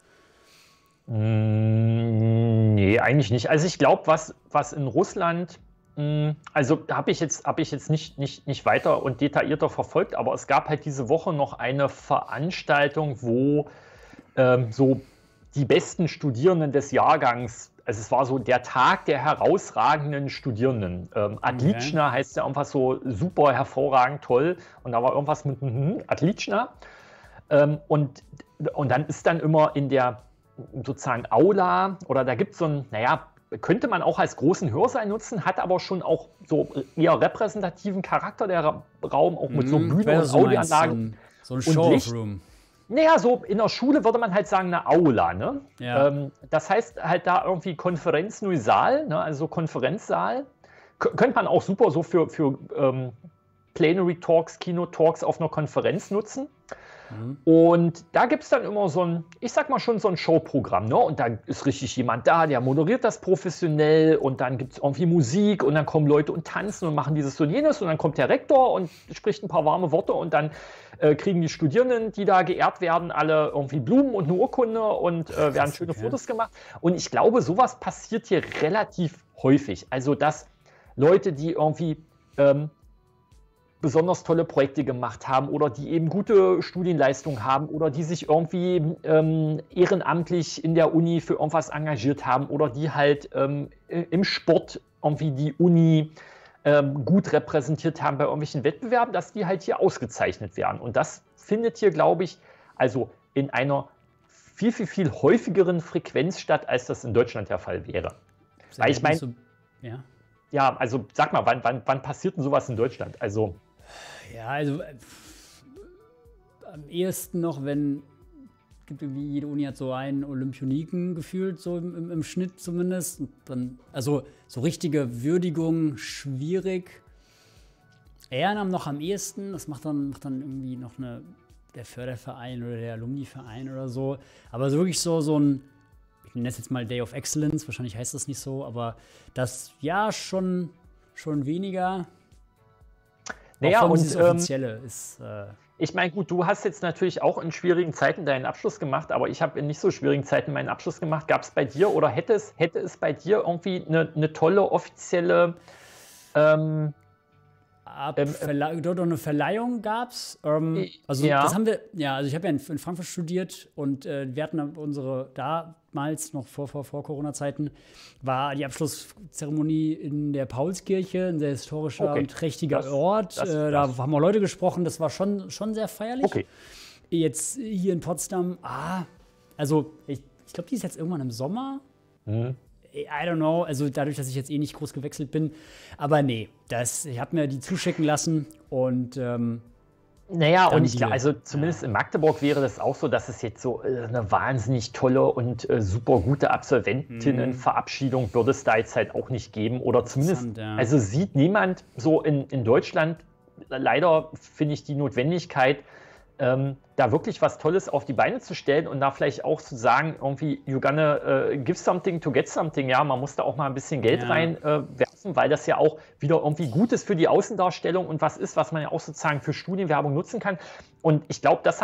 Nee, eigentlich nicht. Also ich glaube, was in Russland, also habe ich jetzt nicht weiter und detaillierter verfolgt, aber es gab halt diese Woche noch eine Veranstaltung, wo so die besten Studierenden des Jahrgangs, also es war so der Tag der herausragenden Studierenden. Adlitschna heißt ja irgendwas so super, hervorragend, toll. Und da war irgendwas mit Adlitschna. Und dann ist dann immer in der sozusagen Aula, oder da gibt es so könnte man auch als großen Hörsaal nutzen, hat aber schon auch so eher repräsentativen Charakter, der Raum, auch mit so Bühnen und Audioanlagen. So ein Show-Room. Naja, so in der Schule würde man halt sagen, eine Aula, ne? Ja. Das heißt halt da irgendwie Konferenzsaal, ne? Also Konferenzsaal. Könnte man auch super so für Plenary Talks, Keynote-Talks auf einer Konferenz nutzen. Und da gibt es dann immer so ein Showprogramm, ne? Und da ist richtig jemand da, der moderiert das professionell, und dann gibt es irgendwie Musik, und dann kommen Leute und tanzen und machen dieses und jenes, und dann kommt der Rektor und spricht ein paar warme Worte, und dann kriegen die Studierenden, die da geehrt werden, alle irgendwie Blumen und eine Urkunde und werden schöne Fotos gemacht. Und ich glaube, sowas passiert hier relativ häufig. Also, dass Leute, die irgendwie besonders tolle Projekte gemacht haben oder die eben gute Studienleistungen haben oder die sich irgendwie ehrenamtlich in der Uni für irgendwas engagiert haben oder die halt im Sport irgendwie die Uni gut repräsentiert haben bei irgendwelchen Wettbewerben, dass die halt hier ausgezeichnet werden. Und das findet hier, glaube ich, also in einer viel, viel, viel häufigeren Frequenz statt, als das in Deutschland der Fall wäre. Weil ich meine, ja, also sag mal, wann passiert denn sowas in Deutschland? Also am ehesten noch, gibt irgendwie jede Uni hat so einen Olympioniken gefühlt, so im Schnitt zumindest. Und dann, also so richtige Würdigung schwierig. Ehrenamt noch am ehesten, das macht dann irgendwie noch der Förderverein oder der Alumni-Verein oder so. Aber so wirklich so ein, ich nenne das jetzt mal Day of Excellence, wahrscheinlich heißt das nicht so, aber das ja schon weniger. Naja, und das Offizielle ist. Ich meine, gut, du hast jetzt natürlich auch in schwierigen Zeiten deinen Abschluss gemacht, aber ich habe in nicht so schwierigen Zeiten meinen Abschluss gemacht. Gab es bei dir oder hätte es bei dir irgendwie eine tolle offizielle Dort eine Verleihung gab es. Also ja. das haben wir, also ich habe ja in Frankfurt studiert und wir hatten unsere, damals noch vor Corona-Zeiten, war die Abschlusszeremonie in der Paulskirche, ein sehr historischer und trächtiger Ort. Da haben auch Leute gesprochen, das war schon sehr feierlich. Okay. Jetzt hier in Potsdam, also ich glaube, die ist jetzt irgendwann im Sommer. I don't know, also dadurch, dass ich jetzt nicht groß gewechselt bin. Aber nee, ich habe mir die zuschicken lassen und naja, und ich glaube, also zumindest in Magdeburg wäre das auch so, dass es jetzt so eine wahnsinnig tolle und super gute Absolventinnenverabschiedung würde es da jetzt halt auch nicht geben. Oder zumindest, also sieht niemand so in Deutschland, leider finde ich die Notwendigkeit, da wirklich was Tolles auf die Beine zu stellen und da vielleicht auch zu sagen, irgendwie, you gonna give something to get something, ja, man muss da auch mal ein bisschen Geld reinwerfen, weil das ja auch wieder irgendwie gut ist für die Außendarstellung und was ist, was man ja auch sozusagen für Studienwerbung nutzen kann. Und ich glaube, das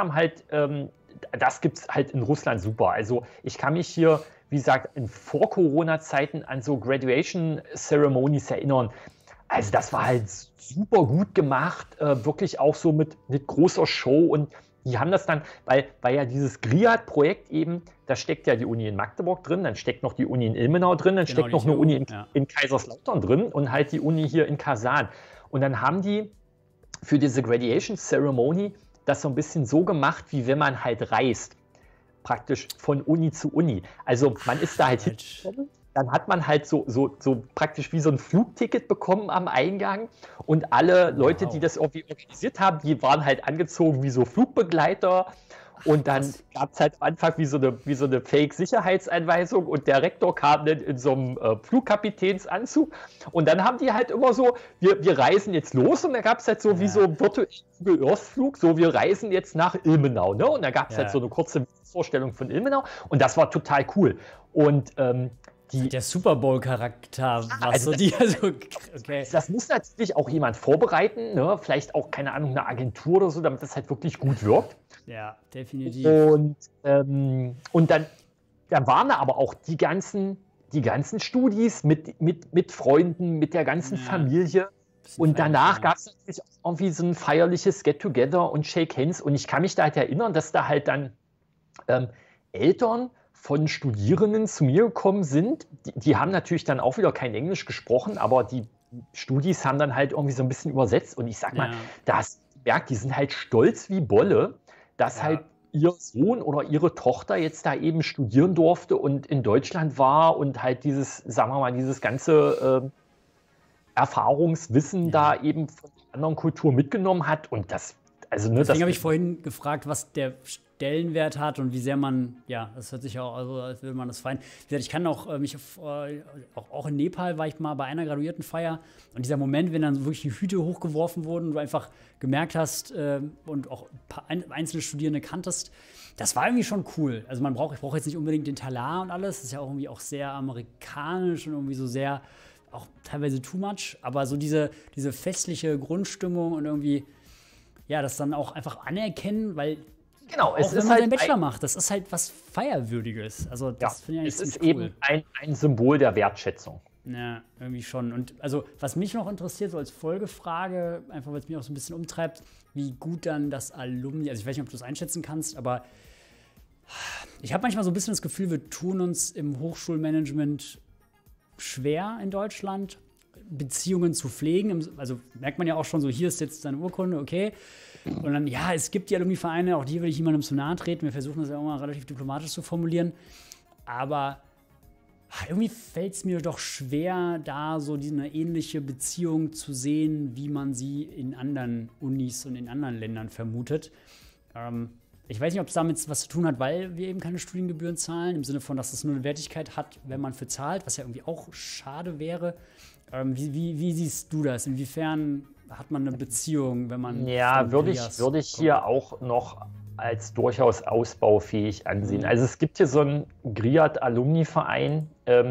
gibt es halt in Russland super. Also ich kann mich hier, wie gesagt, in Vor-Corona-Zeiten an so Graduation-Ceremonies erinnern. Also das war halt super gut gemacht, wirklich auch so mit großer Show und die haben das dann, weil ja dieses GRIAD-Projekt eben, da steckt ja die Uni in Magdeburg drin, dann steckt noch die Uni in Ilmenau drin, dann steckt noch eine Uni in Kaiserslautern drin und halt die Uni hier in Kasan. Und dann haben die für diese Graduation Ceremony das so ein bisschen so gemacht, wie wenn man halt reist, praktisch von Uni zu Uni. Also man ist da halt hingekommen. Dann hat man halt so praktisch wie so ein Flugticket bekommen am Eingang und alle Leute, die das irgendwie organisiert haben, die waren halt angezogen wie so Flugbegleiter und dann gab es halt am Anfang wie so eine Fake-Sicherheitseinweisung und der Rektor kam dann in so einem Flugkapitänsanzug und dann haben die halt immer so, wir reisen jetzt los und da gab es halt so wie so ein virtuellen Earth-Flug, so wir reisen jetzt nach Ilmenau, ne? Und da gab es halt so eine kurze Vorstellung von Ilmenau und das war total cool und der Super Bowl-Charakter, okay. Das muss natürlich auch jemand vorbereiten, ne? Vielleicht auch, keine Ahnung, eine Agentur oder so, damit das halt wirklich gut wirkt. Ja, definitiv. Und dann waren da aber auch die ganzen Studis mit Freunden, mit der ganzen Familie. Und danach gab es natürlich auch irgendwie so ein feierliches Get-Together und Shake Hands. Und ich kann mich da halt erinnern, dass da halt dann Eltern von Studierenden zu mir gekommen sind. Die haben natürlich dann auch wieder kein Englisch gesprochen, aber die Studis haben dann halt irgendwie so ein bisschen übersetzt. Und ich sag mal, da hast du gemerkt, die sind halt stolz wie Bolle, dass halt ihr Sohn oder ihre Tochter jetzt da eben studieren durfte und in Deutschland war und halt dieses ganze Erfahrungswissen da eben von einer anderen Kultur mitgenommen hat. Und deswegen habe ich vorhin gefragt, was der Stellenwert hat und wie sehr man, das hört sich auch, also als würde man das feiern. Wie gesagt, ich kann auch auch in Nepal war ich mal bei einer Graduiertenfeier und dieser Moment, wenn dann wirklich die Hüte hochgeworfen wurden und du einfach gemerkt hast und auch einzelne Studierende kanntest, das war irgendwie schon cool. Also ich brauche jetzt nicht unbedingt den Talar und alles, das ist ja auch irgendwie auch sehr amerikanisch und irgendwie so sehr, auch teilweise too much, aber so diese festliche Grundstimmung und irgendwie das dann auch einfach anerkennen, weil genau, auch wenn man seinen Bachelor macht, das ist halt was Feierwürdiges. Also das finde ich eigentlich ziemlich cool. Es ist eben ein Symbol der Wertschätzung. Ja, irgendwie schon. Und also was mich noch interessiert, so als Folgefrage, einfach weil es mich auch so ein bisschen umtreibt, wie gut dann das Alumni, also ich weiß nicht, ob du das einschätzen kannst, aber ich habe manchmal so ein bisschen das Gefühl, wir tun uns im Hochschulmanagement schwer in Deutschland, Beziehungen zu pflegen. Also merkt man ja auch schon so, hier ist jetzt deine Urkunde, okay. Und dann, es gibt die Alumni-Vereine, auch die will ich niemandem zu nahe treten. Wir versuchen das ja auch mal relativ diplomatisch zu formulieren. Aber irgendwie fällt es mir doch schwer, da so eine ähnliche Beziehung zu sehen, wie man sie in anderen Unis und in anderen Ländern vermutet. Ich weiß nicht, ob es damit was zu tun hat, weil wir eben keine Studiengebühren zahlen, im Sinne von, dass es nur eine Wertigkeit hat, wenn man für zahlt, was ja irgendwie auch schade wäre. Wie siehst du das? Inwiefern hat man eine Beziehung, wenn man... Ja, würde ich hier auch noch als durchaus ausbaufähig ansehen. Also es gibt hier so einen GRIAD-Alumni-Verein,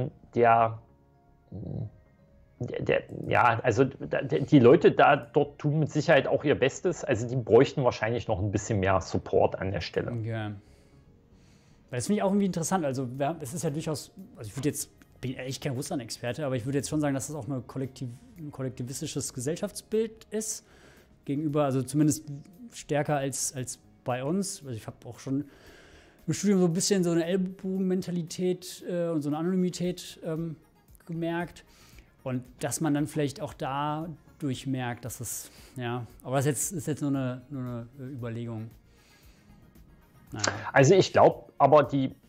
die Leute dort tun mit Sicherheit auch ihr Bestes. Also die bräuchten wahrscheinlich noch ein bisschen mehr Support an der Stelle. Okay. Das finde ich auch irgendwie interessant. Also es ist ja durchaus, also ich würde jetzt bin echt kein Russland-Experte, aber ich würde jetzt schon sagen, dass das auch ein kollektivistisches Gesellschaftsbild ist. Gegenüber, also zumindest stärker als bei uns. Also ich habe auch schon im Studium so ein bisschen so eine Ellbogenmentalität und so eine Anonymität gemerkt. Und dass man dann vielleicht auch dadurch merkt, dass es, ja, aber das ist jetzt nur eine Überlegung. Naja. Also ich glaube aber,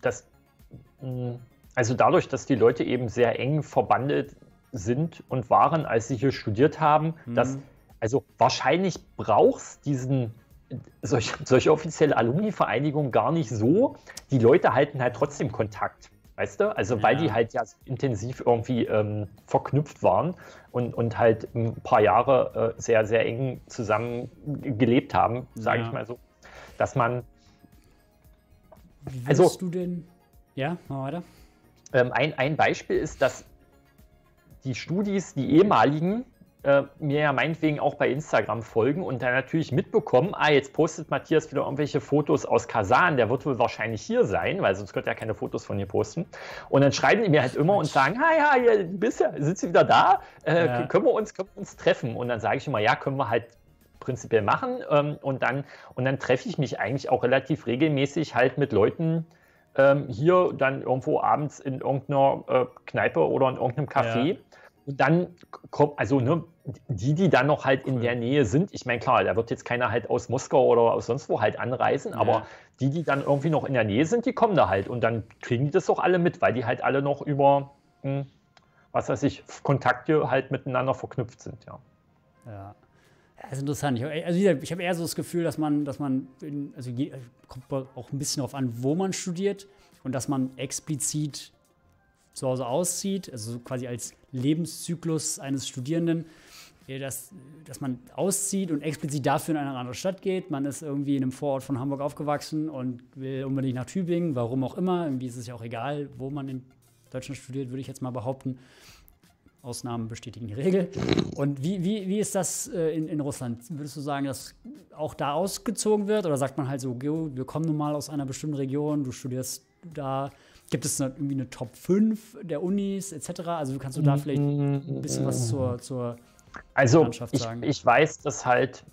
also dadurch, dass die Leute eben sehr eng verbandelt sind und waren, als sie hier studiert haben, also wahrscheinlich braucht es solche offizielle Alumni-Vereinigung gar nicht so. Die Leute halten halt trotzdem Kontakt. Weißt du? Also, weil die halt ja intensiv irgendwie verknüpft waren und halt ein paar Jahre sehr, sehr eng zusammen gelebt haben, sage ich mal so. Dass man. Wie würdest du denn? Ja, mal weiter. Ein Beispiel ist, dass die Studis, die ehemaligen, mir ja meinetwegen auch bei Instagram folgen und dann natürlich mitbekommen, jetzt postet Matthias wieder irgendwelche Fotos aus Kasan, der wird wohl wahrscheinlich hier sein, weil sonst könnte er keine Fotos von ihr posten. Und dann schreiben die mir halt immer und sagen, sitzt du wieder da? Können wir uns treffen? Und dann sage ich immer, ja, können wir halt prinzipiell machen. Und dann treffe ich mich eigentlich auch relativ regelmäßig halt mit Leuten hier dann irgendwo abends in irgendeiner Kneipe oder in irgendeinem Café. Ja. Und dann kommt, also die dann noch halt in der Nähe sind, ich meine, klar, da wird jetzt keiner halt aus Moskau oder aus sonst wo halt anreisen, aber die dann irgendwie noch in der Nähe sind, die kommen da halt und dann kriegen die das auch alle mit, weil die halt alle noch über, was weiß ich, Kontakte halt miteinander verknüpft sind, Ja. Das ist interessant. Ich habe eher so das Gefühl, dass man kommt auch ein bisschen darauf an, wo man studiert und dass man explizit zu Hause auszieht, also quasi als Lebenszyklus eines Studierenden, dass man auszieht und explizit dafür in eine andere Stadt geht. Man ist irgendwie in einem Vorort von Hamburg aufgewachsen und will unbedingt nach Tübingen, warum auch immer. Irgendwie ist es ja auch egal, wo man in Deutschland studiert, würde ich jetzt mal behaupten. Ausnahmen bestätigen die Regel. Und wie ist das in Russland? Würdest du sagen, dass auch da ausgezogen wird? Oder sagt man halt so, wir kommen nun mal aus einer bestimmten Region, du studierst da. Gibt es irgendwie eine Top 5 der Unis etc.? Also kannst du da vielleicht ein bisschen was zur Landschaft sagen? Ich weiß, dass halt,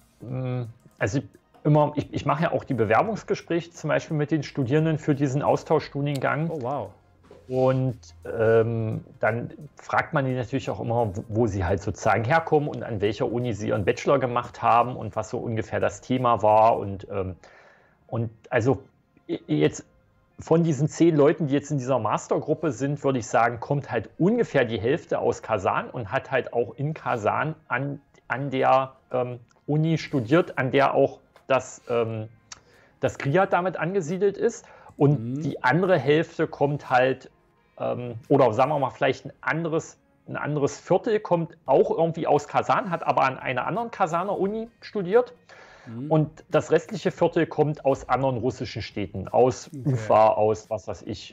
ich mache ja auch die Bewerbungsgespräche zum Beispiel mit den Studierenden für diesen Austauschstudiengang. Oh, wow. Und dann fragt man die natürlich auch immer, wo sie halt sozusagen herkommen und an welcher Uni sie ihren Bachelor gemacht haben und was so ungefähr das Thema war. Und also jetzt von diesen 10 Leuten, die jetzt in dieser Mastergruppe sind, würde ich sagen, kommt halt ungefähr die Hälfte aus Kasan und hat halt auch in Kasan an der Uni studiert, an der auch das Griad damit angesiedelt ist. Und die andere Hälfte kommt halt, oder sagen wir mal vielleicht ein anderes Viertel, kommt auch irgendwie aus Kasan, hat aber an einer anderen Kasaner Uni studiert. Und das restliche Viertel kommt aus anderen russischen Städten, aus Ufa, aus, was weiß ich,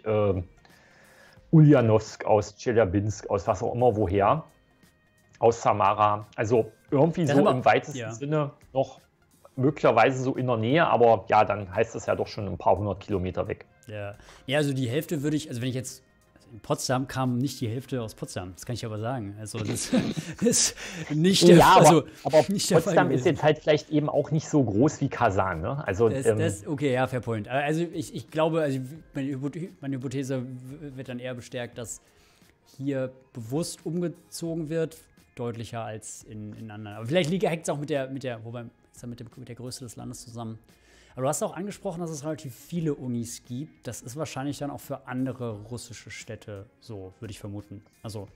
Ulyanovsk, aus Tscheljabinsk, aus was auch immer woher, aus Samara. Also irgendwie so im weitesten Sinne noch möglicherweise so in der Nähe, aber ja, dann heißt das ja doch schon ein paar 100 Kilometer weg. Ja, also die Hälfte würde ich, also wenn ich jetzt in Potsdam kam nicht die Hälfte aus Potsdam, das kann ich aber sagen. Also das ist nicht der Fall. Also, aber nicht der Potsdam ist jetzt halt vielleicht eben auch nicht so groß wie Kasan, ne? Also, okay, ja, fair point. Also ich glaube, also meine Hypothese wird dann eher bestärkt, dass hier bewusst umgezogen wird, deutlicher als in anderen. Aber vielleicht hängt es auch mit der Größe des Landes zusammen. Aber du hast auch angesprochen, dass es relativ viele Unis gibt. Das ist wahrscheinlich dann auch für andere russische Städte so, würde ich vermuten. Also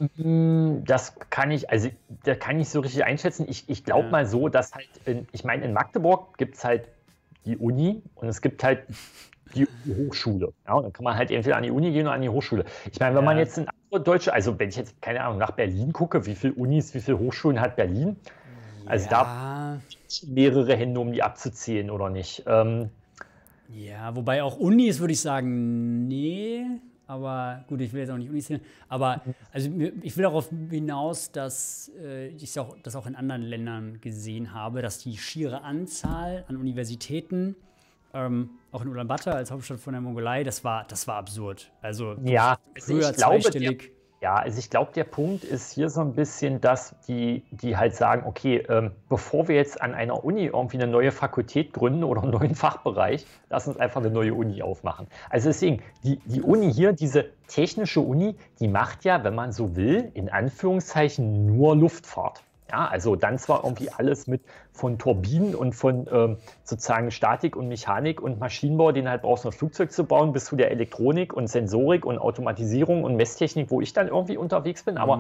das kann ich nicht so richtig einschätzen. Ich glaube mal so, dass halt, in Magdeburg gibt es halt die Uni und es gibt halt die Hochschule. Ja, und dann kann man halt entweder an die Uni gehen oder an die Hochschule. Ich meine, wenn man jetzt in andere deutsche, also wenn ich jetzt, keine Ahnung, nach Berlin gucke, wie viele Unis, wie viele Hochschulen hat Berlin? Also da mehrere Hände, um die abzuzählen, oder nicht? Ja, wobei auch Unis würde ich sagen, nee. Aber gut, ich will jetzt auch nicht Unis nennen. Aber also ich will darauf hinaus, dass ich das auch in anderen Ländern gesehen habe, dass die schiere Anzahl an Universitäten auch in Ulaanbaatar als Hauptstadt von der Mongolei, das war absurd. Also ja, früher zweistellig. Also ich glaube, der Punkt ist hier so ein bisschen, dass die halt sagen, okay, bevor wir jetzt an einer Uni irgendwie eine neue Fakultät gründen oder einen neuen Fachbereich, lass uns einfach eine neue Uni aufmachen. Also deswegen, die Uni hier, diese technische Uni, die macht ja, wenn man so will, in Anführungszeichen nur Luftfahrt. Ja, also dann zwar irgendwie alles mit von Turbinen und von sozusagen Statik und Mechanik und Maschinenbau, den halt brauchst, um ein Flugzeug zu bauen, bis zu der Elektronik und Sensorik und Automatisierung und Messtechnik, wo ich dann irgendwie unterwegs bin. Aber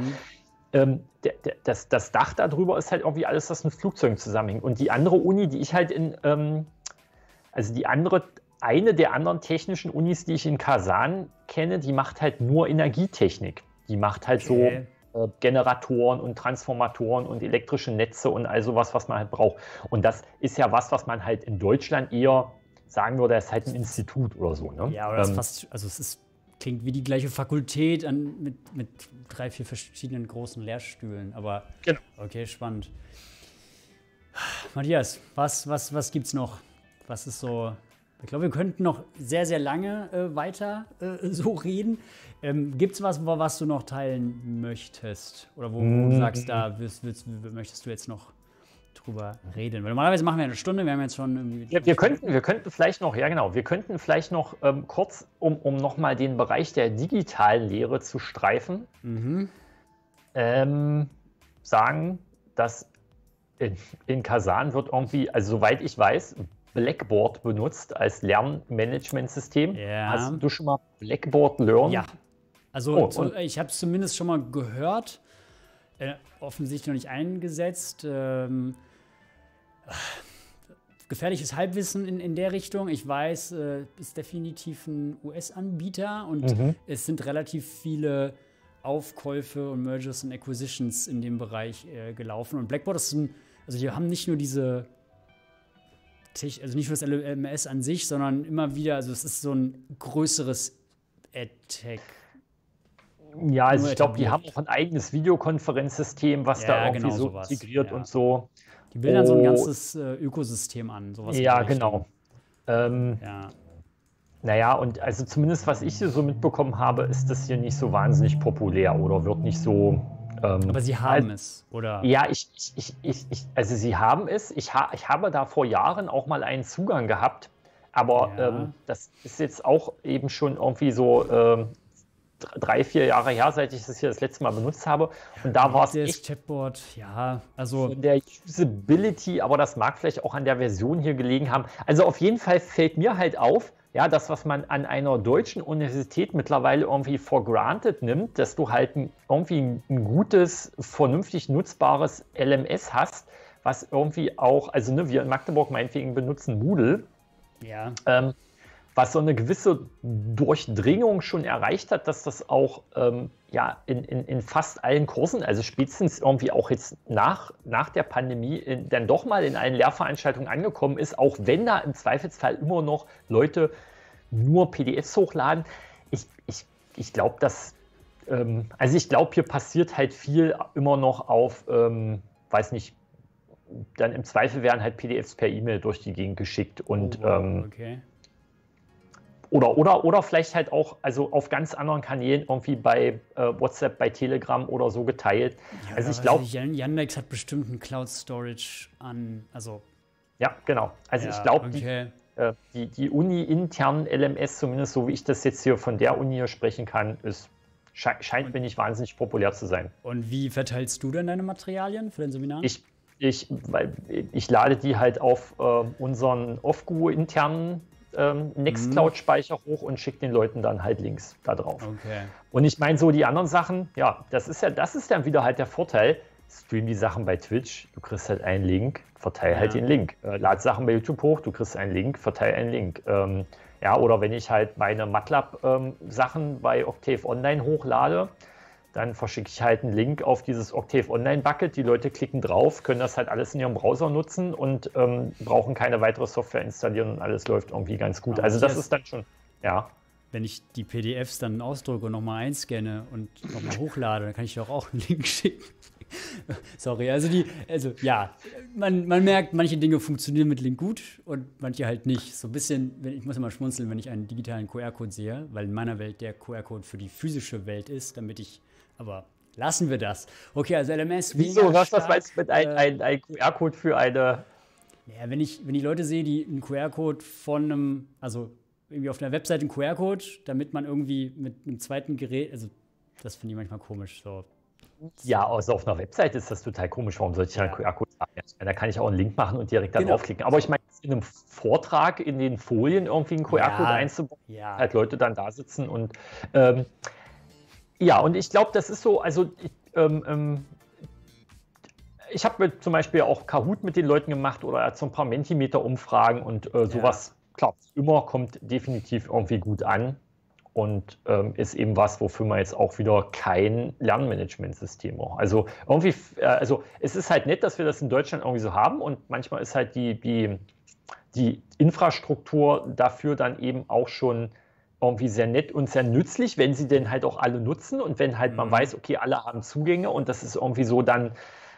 das Dach darüber ist halt irgendwie alles, was mit Flugzeugen zusammenhängt. Und die andere Uni, die ich halt eine der anderen technischen Unis, die ich in Kasan kenne, die macht halt nur Energietechnik. Die macht halt so Generatoren und Transformatoren und elektrische Netze und all sowas, was man halt braucht. Und das ist ja was man halt in Deutschland eher sagen würde, das ist halt ein Institut oder so. Ne? Ja, aber das fast, also klingt wie die gleiche Fakultät mit 3, 4 verschiedenen großen Lehrstühlen. Aber genau. Okay, spannend. Matthias, was gibt's noch? Was ist so? Ich glaube, wir könnten noch sehr, sehr lange weiter so reden. Gibt es was du noch teilen möchtest? Oder wo du sagst, da möchtest du jetzt noch drüber reden? Weil normalerweise machen wir eine Stunde, wir haben jetzt schon irgendwie... Ja, wir könnten vielleicht noch, kurz, um nochmal den Bereich der digitalen Lehre zu streifen, sagen, dass in Kasan wird irgendwie, also soweit ich weiß, Blackboard benutzt als Lernmanagementsystem. Ja. Hast du schon mal Blackboard Learn? Ja. Also ich habe es zumindest schon mal gehört, offensichtlich noch nicht eingesetzt. Gefährliches Halbwissen in der Richtung. Ich weiß, ist definitiv ein US-Anbieter und es sind relativ viele Aufkäufe und Mergers und Acquisitions in dem Bereich gelaufen. Und Blackboard ist also die haben nicht nur nicht nur das LMS an sich, sondern immer wieder, also es ist so ein größeres EdTech. Ja, also ich glaube, die haben auch ein eigenes Videokonferenzsystem, was da irgendwie so sowas. Integriert und so. Die bilden dann so ein ganzes Ökosystem an. Sowas ja, genau. Naja, und also zumindest, was ich hier so mitbekommen habe, ist das hier nicht so wahnsinnig populär oder wird nicht so... aber sie haben es, oder? Ja, also sie haben es. Ich habe da vor Jahren auch mal einen Zugang gehabt, aber das ist jetzt auch eben schon irgendwie so 3, 4 Jahre her, seit ich das hier das letzte Mal benutzt habe. Und da war es echt Chatbot, also von der Usability, aber das mag vielleicht auch an der Version hier gelegen haben. Also auf jeden Fall fällt mir halt auf, ja, das, was man an einer deutschen Universität mittlerweile irgendwie for granted nimmt, dass du halt irgendwie ein gutes, vernünftig nutzbares LMS hast, was irgendwie auch, also wir in Magdeburg meinetwegen benutzen Moodle, was so eine gewisse Durchdringung schon erreicht hat, dass das auch in fast allen Kursen, also spätestens irgendwie auch jetzt nach der Pandemie, dann doch mal in allen Lehrveranstaltungen angekommen ist, auch wenn da im Zweifelsfall immer noch Leute nur PDFs hochladen. Ich glaube, dass, ich glaube, hier passiert halt viel immer noch auf, weiß nicht, dann im Zweifel werden halt PDFs per E-Mail durch die Gegend geschickt und okay. Oder vielleicht halt auch also auf ganz anderen Kanälen irgendwie bei WhatsApp, bei Telegram oder so geteilt. Ja, also ich glaube, Yandex hat bestimmt ein Cloud Storage ja, genau. Also ich glaube, die Uni-internen LMS, zumindest so wie ich das jetzt hier von der Uni hier sprechen kann, scheint mir nicht wahnsinnig populär zu sein. Und wie verteilst du denn deine Materialien für dein Seminar? Ich lade die halt auf unseren OFGU-internen Nextcloud-Speicher hoch und schicke den Leuten dann halt Links da drauf. Okay. Und ich meine, so die anderen Sachen, das ist dann wieder halt der Vorteil. Stream die Sachen bei Twitch, du kriegst halt einen Link, verteile halt den Link. Lad Sachen bei YouTube hoch, du kriegst einen Link, verteile einen Link. Oder wenn ich halt meine MATLAB-Sachen bei Octave Online hochlade, dann verschicke ich halt einen Link auf dieses Octave Online Bucket. Die Leute klicken drauf, können das halt alles in ihrem Browser nutzen und brauchen keine weitere Software installieren und alles läuft irgendwie ganz gut. Also das ist dann schon, wenn ich die PDFs dann ausdrücke und nochmal einscanne und nochmal hochlade, dann kann ich doch auch einen Link schicken. Sorry, also ja, man merkt, manche Dinge funktionieren mit Link gut und manche halt nicht. So ein bisschen, ich muss immer schmunzeln, wenn ich einen digitalen QR-Code sehe, weil in meiner Welt der QR-Code für die physische Welt ist, aber lassen wir das. Okay, also LMS. Wieso? Was meinst du mit ein QR-Code für eine? Ja, wenn die Leute sehen, die einen QR-Code von einem, also irgendwie auf einer Webseite einen QR-Code, damit man irgendwie mit einem zweiten Gerät, also das finde ich manchmal komisch. So. Ja, also auf einer Webseite ist das total komisch. Warum sollte ich einen QR-Code haben? Da kann ich auch einen Link machen und direkt da draufklicken. Aber ich meine, in einem Vortrag in den Folien irgendwie einen QR-Code einzubauen, halt Leute dann da sitzen und und ich glaube, das ist so, also ich habe zum Beispiel auch Kahoot mit den Leuten gemacht oder so ein paar Mentimeter-Umfragen und sowas. Klar, immer kommt definitiv irgendwie gut an und ist eben was, wofür man jetzt auch wieder kein Lernmanagementsystem braucht. Also irgendwie, es ist halt nett, dass wir das in Deutschland irgendwie so haben und manchmal ist halt die Infrastruktur dafür dann eben auch schon irgendwie sehr nett und sehr nützlich, wenn sie denn halt auch alle nutzen und wenn halt man weiß, okay, alle haben Zugänge und das ist irgendwie so dann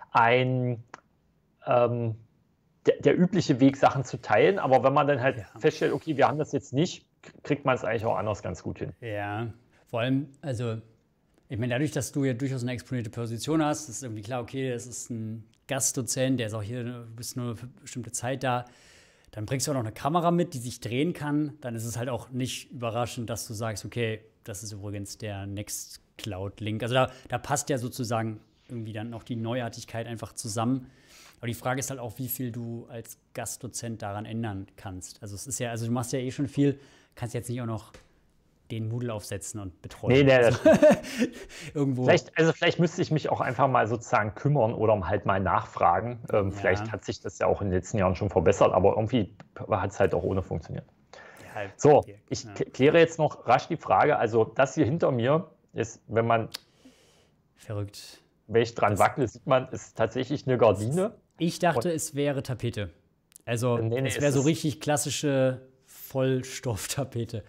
der übliche Weg, Sachen zu teilen, aber wenn man dann halt feststellt, okay, wir haben das jetzt nicht, kriegt man es eigentlich auch anders ganz gut hin. Ja, vor allem, also ich meine, dadurch, dass du ja durchaus eine exponierte Position hast, ist irgendwie klar, okay, das ist ein Gastdozent, der ist auch hier bis nur für eine bestimmte Zeit da, dann bringst du auch noch eine Kamera mit, die sich drehen kann, dann ist es halt auch nicht überraschend, dass du sagst, okay, das ist übrigens der Nextcloud-Link. Also da passt ja sozusagen irgendwie dann noch die Neuartigkeit einfach zusammen. Aber die Frage ist halt auch, wie viel du als Gastdozent daran ändern kannst. Also es ist ja, also du machst ja eh schon viel, kannst jetzt nicht auch noch den Moodle aufsetzen und betreuen. Nee, also, irgendwo. Vielleicht müsste ich mich auch einfach mal sozusagen kümmern oder halt mal nachfragen. Vielleicht hat sich das ja auch in den letzten Jahren schon verbessert, aber irgendwie hat es halt auch ohne funktioniert. Ja, so, ich kläre jetzt noch rasch die Frage. Also das hier hinter mir ist, wenn man verrückt. Wenn ich dran wackle, sieht man, ist tatsächlich eine Gardine. Ich dachte, es wäre Tapete. Also, es wäre so richtig klassische Vollstofftapete.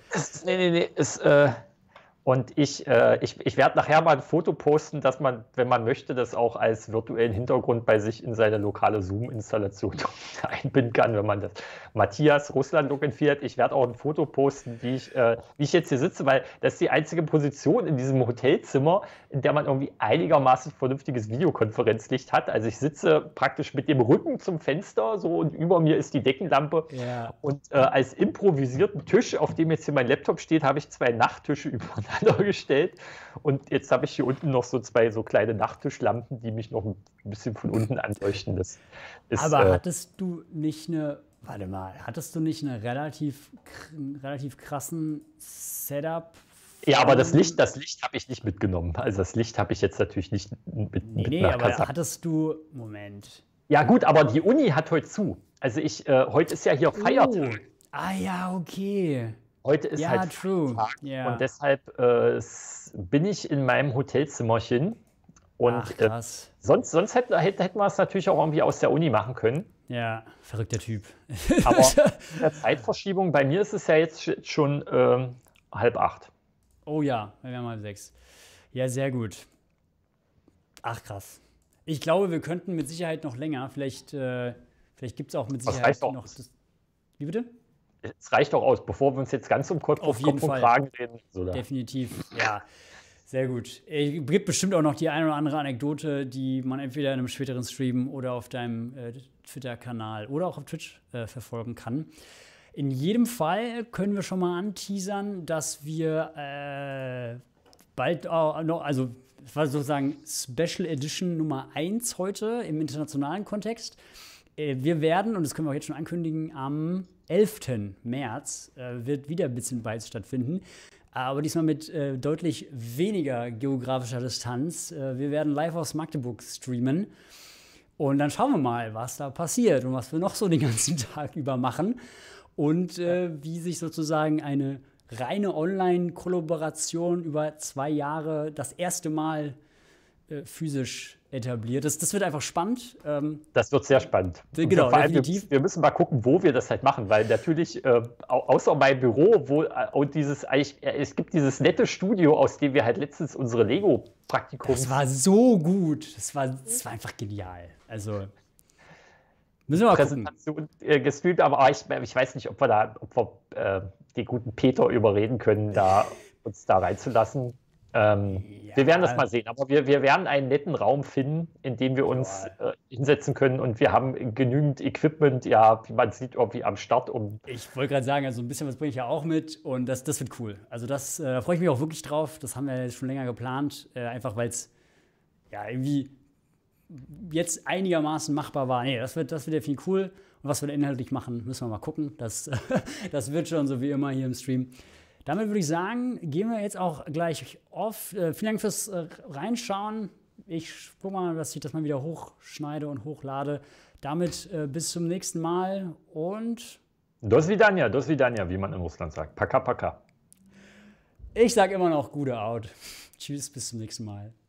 Und ich werde nachher mal ein Foto posten, dass man, wenn man möchte, das auch als virtuellen Hintergrund bei sich in seine lokale Zoom-Installation einbinden kann, wenn man das Matthias Russland-Look empfiehlt. Ich werde auch ein Foto posten, wie ich jetzt hier sitze, weil das ist die einzige Position in diesem Hotelzimmer, in der man irgendwie einigermaßen vernünftiges Videokonferenzlicht hat. Also ich sitze praktisch mit dem Rücken zum Fenster so und über mir ist die Deckenlampe. Ja. Und als improvisierten Tisch, auf dem jetzt hier mein Laptop steht, habe ich 2 Nachttische übereinander gestellt und jetzt habe ich hier unten noch so 2 so kleine Nachttischlampen, die mich noch ein bisschen von unten anleuchten. Das ist, aber hattest du nicht einen relativ krassen Setup? Ja, aber das Licht habe ich nicht mitgenommen. Also das Licht habe ich jetzt natürlich nicht mit aber hattest du, Moment. Ja gut, aber die Uni hat heute zu. Also heute ist ja hier Feiertag. Ah ja, okay. Heute ist halt Feiertag und deshalb bin ich in meinem Hotelzimmerchen. Und sonst hätten wir es natürlich auch irgendwie aus der Uni machen können. Ja, verrückter Typ. Aber in der Zeitverschiebung, bei mir ist es ja jetzt schon 7:30. Oh ja, wir haben 6:30. Ja, sehr gut. Ach, krass. Ich glaube, wir könnten mit Sicherheit noch länger. Vielleicht gibt es auch mit Sicherheit noch das. Wie bitte? Es reicht doch aus, bevor wir uns jetzt ganz um Kopf und Kragen reden. So definitiv, ja. Sehr gut. Es gibt bestimmt auch noch die eine oder andere Anekdote, die man entweder in einem späteren Stream oder auf deinem Twitter-Kanal oder auch auf Twitch verfolgen kann. In jedem Fall können wir schon mal anteasern, dass wir bald noch, also das war sozusagen Special Edition Nummer 1 heute im internationalen Kontext. Wir werden, und das können wir auch jetzt schon ankündigen, am 11. März wird wieder ein bisschen Bytes stattfinden. Aber diesmal mit deutlich weniger geografischer Distanz. Wir werden live aus Magdeburg streamen. Und dann schauen wir mal, was da passiert und was wir noch so den ganzen Tag über machen. Und wie sich sozusagen eine reine Online-Kollaboration über 2 Jahre das erste Mal physisch etabliert. Das wird einfach spannend. Das wird sehr spannend. Genau, vor allem, definitiv. wir müssen mal gucken, wo wir das halt machen, weil natürlich, außer mein Büro, es gibt dieses nette Studio, aus dem wir halt letztens unsere Lego-Praktikums. Das war so gut. Das war einfach genial. Also müssen wir mal Präsentation gestreamt, aber ich weiß nicht, ob wir den guten Peter überreden können, uns da reinzulassen. Wir werden das mal sehen, aber wir werden einen netten Raum finden, in dem wir uns hinsetzen können und wir haben genügend Equipment, wie man sieht, irgendwie am Start. Ich wollte gerade sagen, also ein bisschen was bringe ich ja auch mit und das wird cool. Also da freue ich mich auch wirklich drauf. Das haben wir jetzt schon länger geplant, einfach weil es irgendwie jetzt einigermaßen machbar war. Nee, das wird definitiv cool. Und was wir da inhaltlich machen, müssen wir mal gucken. Das wird schon so wie immer hier im Stream. Damit würde ich sagen, gehen wir jetzt auch gleich off. Vielen Dank fürs Reinschauen. Ich gucke mal, dass ich das mal wieder hochschneide und hochlade. Damit bis zum nächsten Mal und Do svidania, wie man in Russland sagt. Paka, paka. Ich sage immer noch gute Out. Tschüss, bis zum nächsten Mal.